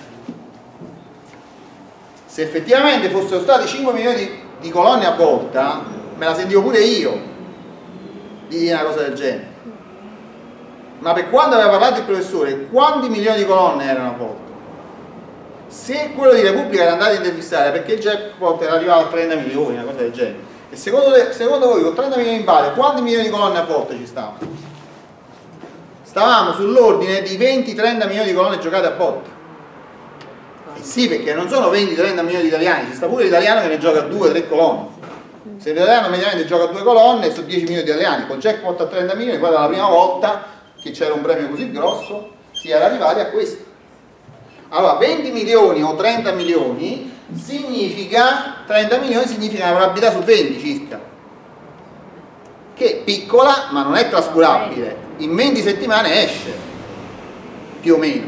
Se effettivamente fossero stati 5 milioni di colonne a volta, me la sentivo pure io di dire una cosa del genere. Ma per quando aveva parlato il professore, quanti milioni di colonne erano a volta? Se quello di Repubblica era andato a intervistare perché il jackpot era arrivato a 30 milioni, una cosa del genere, e secondo voi con 30 milioni in palio quanti milioni di colonne a volta ci stavano? Stavamo sull'ordine di 20-30 milioni di colonne giocate a volta. E sì, perché non sono 20-30 milioni di italiani, ci sta pure l'italiano che ne gioca 2-3 colonne. Se l'italiano mediamente gioca 2 colonne, sono 10 milioni di italiani, con jackpot a 30 milioni, guarda, la prima volta che c'era un premio così grosso si era arrivati a questo. Allora 20 milioni o 30 milioni significa, 30 milioni significa una probabilità su 20 circa, che è piccola ma non è trascurabile, in 20 settimane esce più o meno.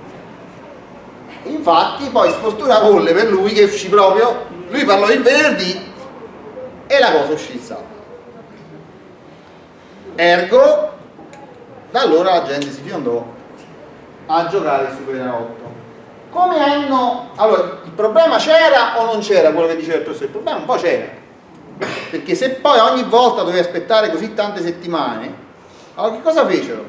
Infatti poi sfortuna volle per lui che uscì proprio, lui parlò il venerdì e la cosa uscì il sabato, ergo da allora la gente si fiondò a giocare il Superenalotto. Come hanno... Allora, il problema c'era o non c'era, quello che diceva il professore? Il problema un po' c'era, perché se poi ogni volta dovevi aspettare così tante settimane, allora che cosa fecero?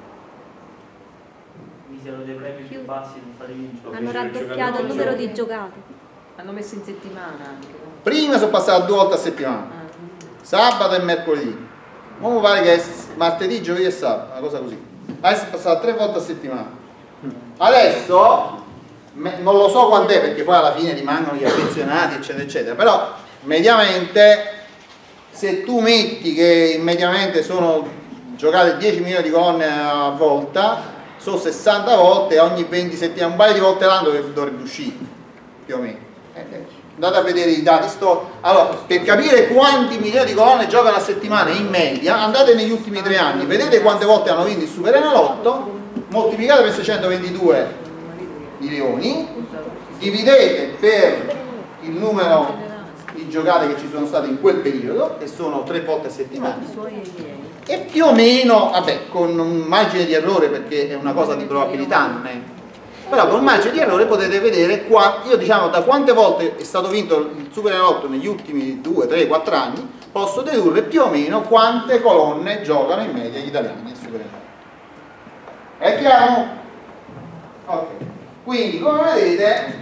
Misero dei premi più bassi, non fate vincere.
Hanno raddoppiato il numero di giocate.
Hanno messo in settimana anche.
Prima sono passato 2 volte a settimana, sabato e mercoledì. Ora mi pare che è martedì, giovedì e sabato, una cosa così. Adesso è passato 3 volte a settimana. Adesso non lo so quant'è, perché poi alla fine rimangono gli affezionati eccetera eccetera, però mediamente se tu metti che mediamente sono giocate 10 milioni di colonne a volta, sono 60 volte, ogni 20 settimane, un paio di volte l'anno dovrebbe uscire più o meno. Andate a vedere i dati allora, per capire quanti milioni di colonne giocano a settimana in media, andate negli ultimi 3 anni, vedete quante volte hanno vinto il Superenalotto, moltiplicate per 622 milioni, dividete per il numero di giocate che ci sono state in quel periodo, che sono 3 volte a settimana, e più o meno, vabbè, con un margine di errore, perché è una cosa di probabilità, non è, però con un margine di errore potete vedere qua, io diciamo da quante volte è stato vinto il Superenalotto negli ultimi 2, 3, 4 anni, posso dedurre più o meno quante colonne giocano in media gli italiani nel Superenalotto. È chiaro? Ok. Quindi, come vedete,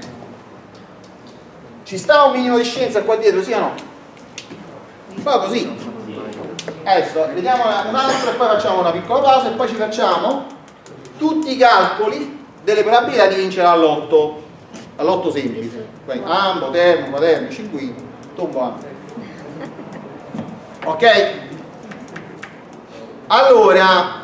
ci sta un minimo di scienza qua dietro, sì o no? Un po' così. Adesso vediamo un altro e poi facciamo una piccola pausa e poi ci facciamo tutti i calcoli delle probabilità di vincere all'otto semplice. Quindi ambo, termo, quaterno, cinquino, tombo ambo. Ok? Allora,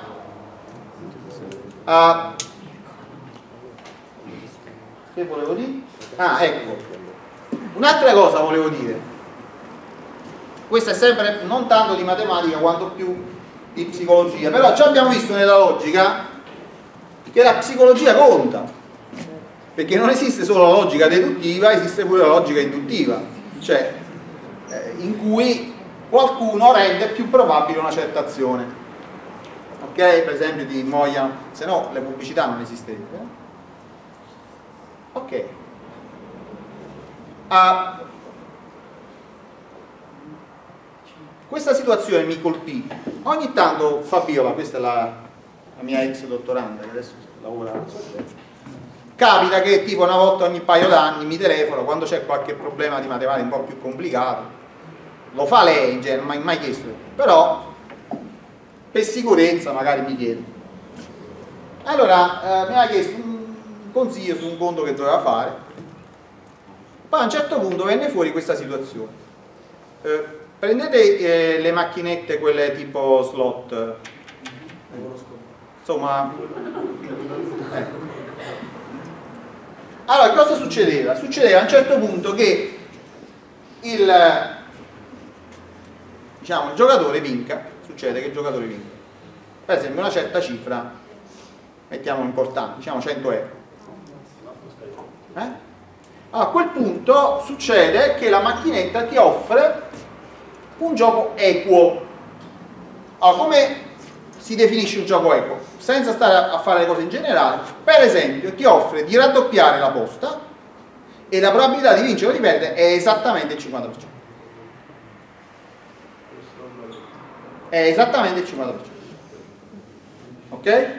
che volevo dire? Ah, ecco, un'altra cosa volevo dire, questa è sempre non tanto di matematica quanto più di psicologia, però già abbiamo visto nella logica che la psicologia conta, perché non esiste solo la logica deduttiva, esiste pure la logica induttiva, cioè in cui qualcuno rende più probabile una certa azione, ok? Per esempio di Moya, se no le pubblicità non esisterebbero. Ok, questa situazione mi colpì. Ogni tanto Fabiola, questa è la mia ex dottoranda che adesso lavora alla società, capita che tipo una volta ogni paio d'anni mi telefono quando c'è qualche problema di matematica un po' più complicato lo fa lei in genere, non mi ha mai chiesto, però per sicurezza magari mi chiede. Allora mi ha chiesto un consiglio su un conto che doveva fare, poi a un certo punto venne fuori questa situazione. Prendete le macchinette, quelle tipo slot, insomma, allora cosa succedeva? Succedeva a un certo punto che il giocatore vinca, succede che il giocatore vinca, per esempio una certa cifra, mettiamo importante, diciamo 100 euro. Allora, a quel punto succede che la macchinetta ti offre un gioco equo. Allora, come si definisce un gioco equo? Senza stare a fare le cose in generale, per esempio ti offre di raddoppiare la posta e la probabilità di vincere o di perdere è esattamente il 50%. È esattamente il 50%. Ok?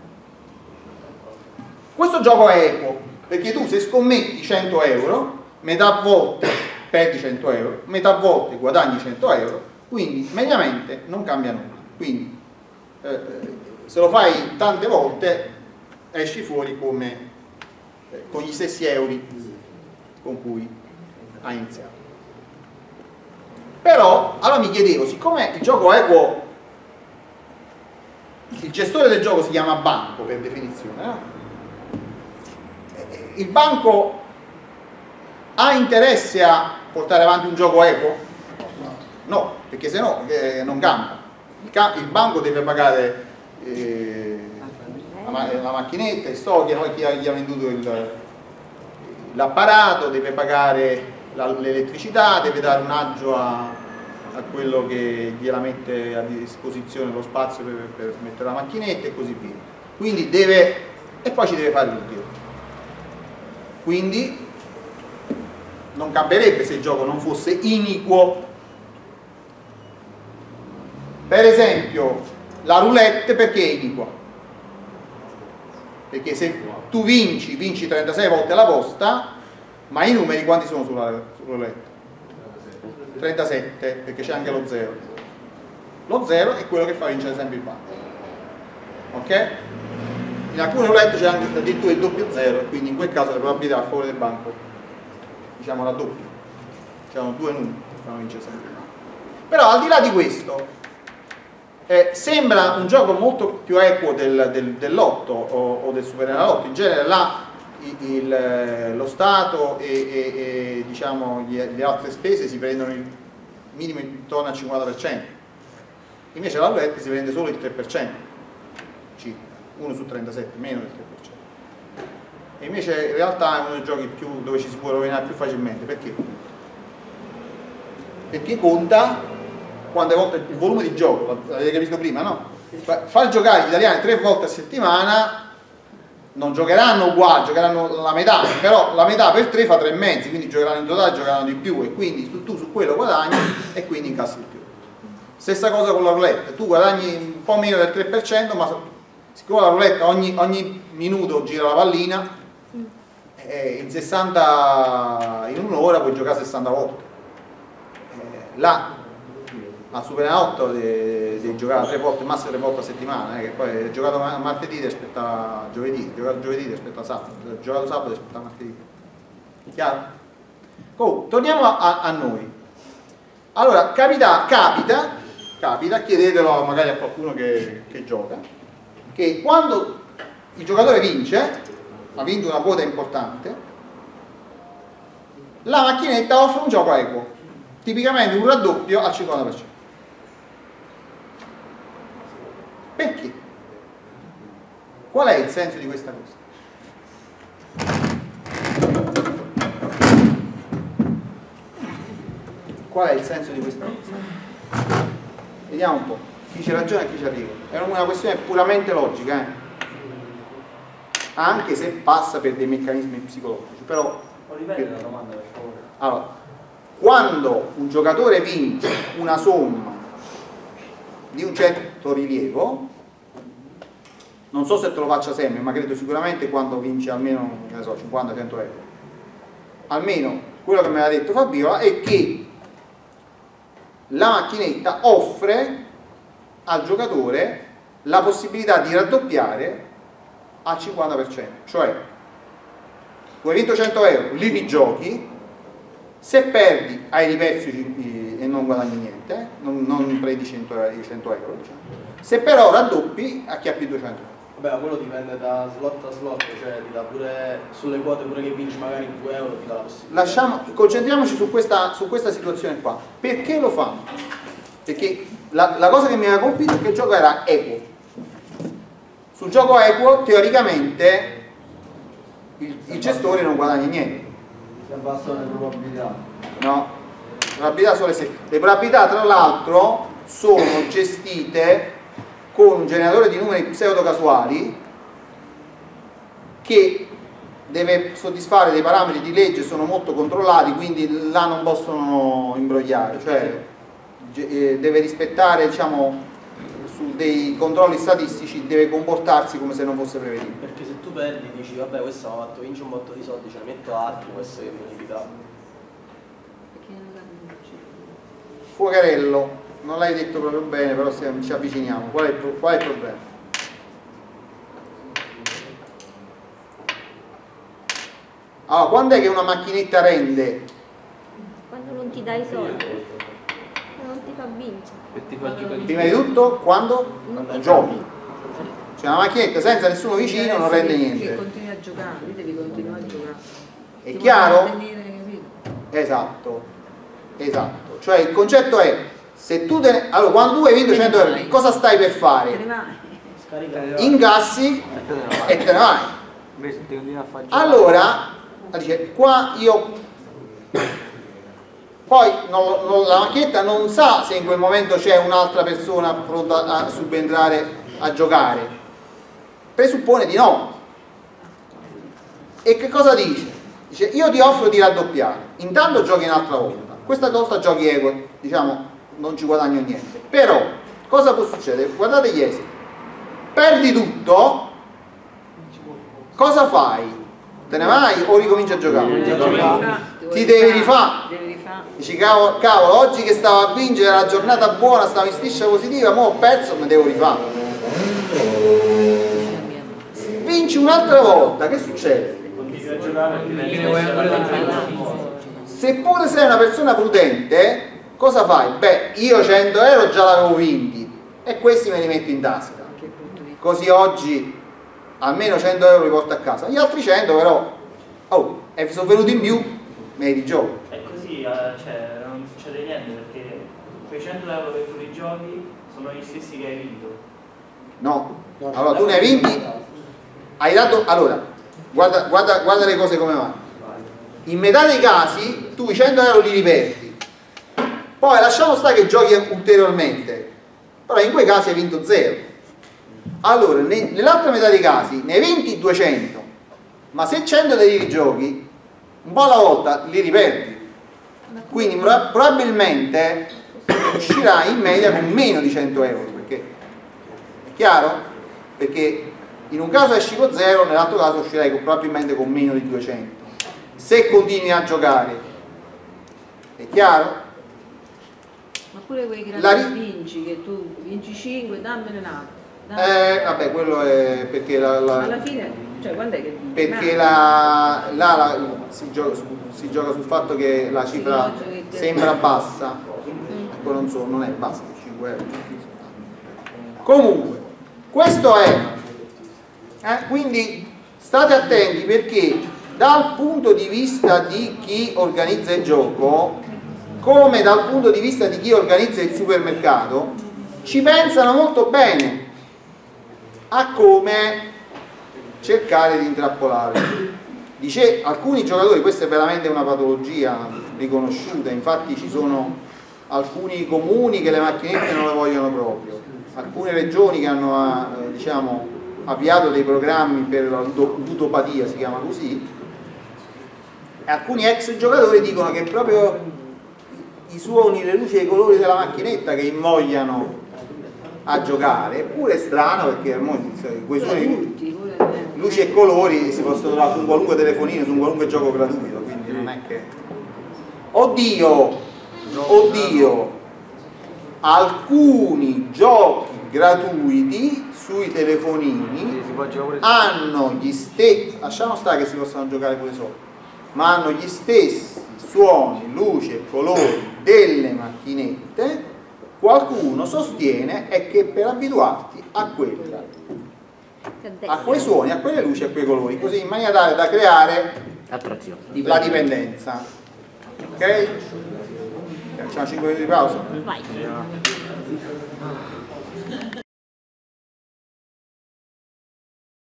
Questo gioco è equo perché tu se scommetti 100 euro, metà volte perdi 100 euro, metà volte guadagni 100 euro, quindi mediamente non cambia nulla. Quindi se lo fai tante volte esci fuori come con gli stessi euro con cui hai iniziato. Però allora mi chiedevo, siccome il gioco equo, il gestore del gioco si chiama banco per definizione, no? Il banco ha interesse a portare avanti un gioco equo? No, perché se no non campa. Il banco deve pagare la macchinetta, il storia, chi ha venduto l'apparato, deve pagare l'elettricità, deve dare un aggio a quello che gliela mette a disposizione lo spazio per mettere la macchinetta e così via. Quindi deve, e poi ci deve fare l'utile. Quindi non cambierebbe se il gioco non fosse iniquo. Per esempio la roulette perché è iniqua? Perché se tu vinci 36 volte la posta, ma i numeri quanti sono sulla roulette? 37, perché c'è anche lo 0. Lo 0 è quello che fa vincere sempre il banco. Ok? In alcune roulette c'è anche addirittura il doppio 0, quindi in quel caso le probabilità a favore del banco, diciamo, raddoppiano. C'erano due numeri che fanno vincere sempre il banco. Però al di là di questo, sembra un gioco molto più equo del lotto o del Superenalotto. In genere là lo Stato e diciamo, le altre spese si prendono il minimo intorno al 50%, invece la roulette si prende solo il 3%, circa, 1 su 37, meno del 3%. E invece in realtà è uno dei giochi dove ci si può rovinare più facilmente. Perché? Perché conta quante volte il volume di gioco, l'avete capito prima, no? Far giocare gli italiani 3 volte a settimana non giocheranno uguali, giocheranno la metà, però la metà per 3 fa 3,5, quindi giocheranno in totale, giocheranno di più e quindi tu su quello guadagni e quindi incassi di più. Stessa cosa con la roulette, tu guadagni un po' meno del 3%, ma siccome la roulette ogni minuto gira la pallina, in un'ora puoi giocare 60 volte. Là al Superenalotto devi giocare 3 volte, massimo 3 volte a settimana, che poi hai giocato martedì ti aspetta giovedì, giocato giovedì ti aspetta sabato, giocato sabato ti aspetta martedì. Chiaro? Comunque, torniamo a noi. Allora, capita, chiedetelo magari a qualcuno che gioca, che quando il giocatore vince, ha vinto una quota importante, la macchinetta offre un gioco equo, tipicamente un raddoppio al 50%. Perché? Qual è il senso di questa cosa? Qual è il senso di questa cosa? Vediamo un po', chi ci ragiona e chi ci arriva. È una questione puramente logica, anche se passa per dei meccanismi psicologici, però...
Ripeti la domanda, per favore.
Allora, quando un giocatore vince una somma di un certo rilievo, non so se te lo faccia sempre, ma credo sicuramente quando vince almeno, che ne so, 50-100 euro, almeno quello che mi ha detto Fabiola è che la macchinetta offre al giocatore la possibilità di raddoppiare al 50%, cioè tu hai vinto 100 euro, li rigiochi, se perdi hai ripersi e non guadagni niente, non prendi 100 euro, diciamo. Se però raddoppi acchiappi 200 euro.
Vabbè, quello dipende da slot a slot, cioè ti dà pure sulle quote pure che vinci magari 2 euro, ti dà la possibilità.
Concentriamoci su questa situazione qua. Perché lo fanno? Perché la cosa che mi aveva colpito è che il gioco era equo. Sul gioco equo teoricamente il gestore non guadagna niente.
Si abbassano le probabilità.
No, le probabilità sono le stesse. Le probabilità tra l'altro sono gestite con un generatore di numeri pseudo casuali che deve soddisfare dei parametri di legge, sono molto controllati, quindi là non possono imbrogliare, cioè deve rispettare, diciamo, su dei controlli statistici, deve comportarsi come se non fosse prevedibile.
Perché se tu perdi dici vabbè questo mi ha fatto vincere un botto di soldi, ce ne metto altri, questo che mi evita.
Fuocherello, non l'hai detto proprio bene, però ci avviciniamo. Qual è il problema? Allora, quando è che una macchinetta rende?
Quando non ti dai i soldi, non ti fa vincere.
E ti fa giocare.
Prima di tutto, quando
Non ti
giochi. Cioè una macchinetta senza nessuno vicino non rende
Che
niente.
continui a giocare, tu devi continuare a giocare.
È
Ti
chiaro?
vuoi mantenere, capito?
Esatto. Cioè il concetto è, se tu allora, quando tu hai vinto 100 euro, che cosa stai per
Te ne
fare?
vai.
Scarica.
Ingassi e te ne vai.
Invece ti continui a fare giocare.
Allora, dice, qua io poi la macchinetta non sa se in quel momento c'è un'altra persona pronta a subentrare a giocare, presuppone di no. E che cosa dice? Dice, io ti offro di raddoppiare, intanto giochi un'altra volta, questa volta giochi equo, diciamo non ci guadagno niente, però cosa può succedere? Guardate gli esiti, perdi tutto, cosa fai? Te ne vai o ricominci a giocare? Ti devi rifare. Dici cavolo, oggi che stavo a vincere, la giornata buona, stavo in striscia positiva, mo ho perso, mi devo rifare. Vinci un'altra volta, che succede? Seppure sei una persona prudente, cosa fai? Beh, io 100 euro già l'avevo vinti e questi me li metto in tasca. Così oggi almeno 100 euro li porto a casa. Gli altri 100 però, sono venuti in più, me li rigioco.
È così, cioè, non succede niente perché quei 100 euro che tu rigiochi sono gli stessi che hai vinto.
No, allora tu ne hai vinti, hai dato, allora, guarda le cose come vanno. In metà dei casi tu i 100 euro li riperdi, poi lasciamo stare che giochi ulteriormente, però in quei casi hai vinto 0. Allora, nell'altra metà dei casi ne hai vinti 200, ma se 100 te li rigiochi, un po' alla volta li riperdi, quindi probabilmente uscirai in media con meno di 100 euro, perché è chiaro? Perché in un caso esci con 0, nell'altro caso uscirai probabilmente con meno di 200 se continui a giocare, è chiaro?
Ma pure quei grandi vinci, che tu vinci 5, dammene un altro.
Vabbè, quello è perché
alla fine, cioè quando è che vinci?
perché si gioca sul fatto che la cifra sembra bassa, poi non è bassa, 5 euro. Comunque, questo è, quindi state attenti, perché dal punto di vista di chi organizza il gioco, come dal punto di vista di chi organizza il supermercato, ci pensano molto bene a come cercare di intrappolare. Dice, alcuni giocatori, questa è veramente una patologia riconosciuta, infatti ci sono alcuni comuni che le macchinette non le vogliono proprio, alcune regioni che hanno diciamo, avviato dei programmi per la ludopatia, si chiama così, e alcuni ex giocatori dicono che proprio i suoni, le luci e i colori della macchinetta che invogliano a giocare. Eppure è strano, perché quei suoni, luci e colori si possono trovare su un qualunque telefonino, su un qualunque gioco gratuito, quindi non è che oddio alcuni giochi gratuiti sui telefonini hanno gli stessi, lasciamo stare che si possono giocare pure sopra, ma hanno gli stessi suoni, luci e colori delle macchinette. Qualcuno sostiene è che per abituarti a quella, a quei suoni, a quelle luci e a quei colori, così in maniera tale da creare la dipendenza. Ok? Facciamo 5 minuti di pausa.
Vai.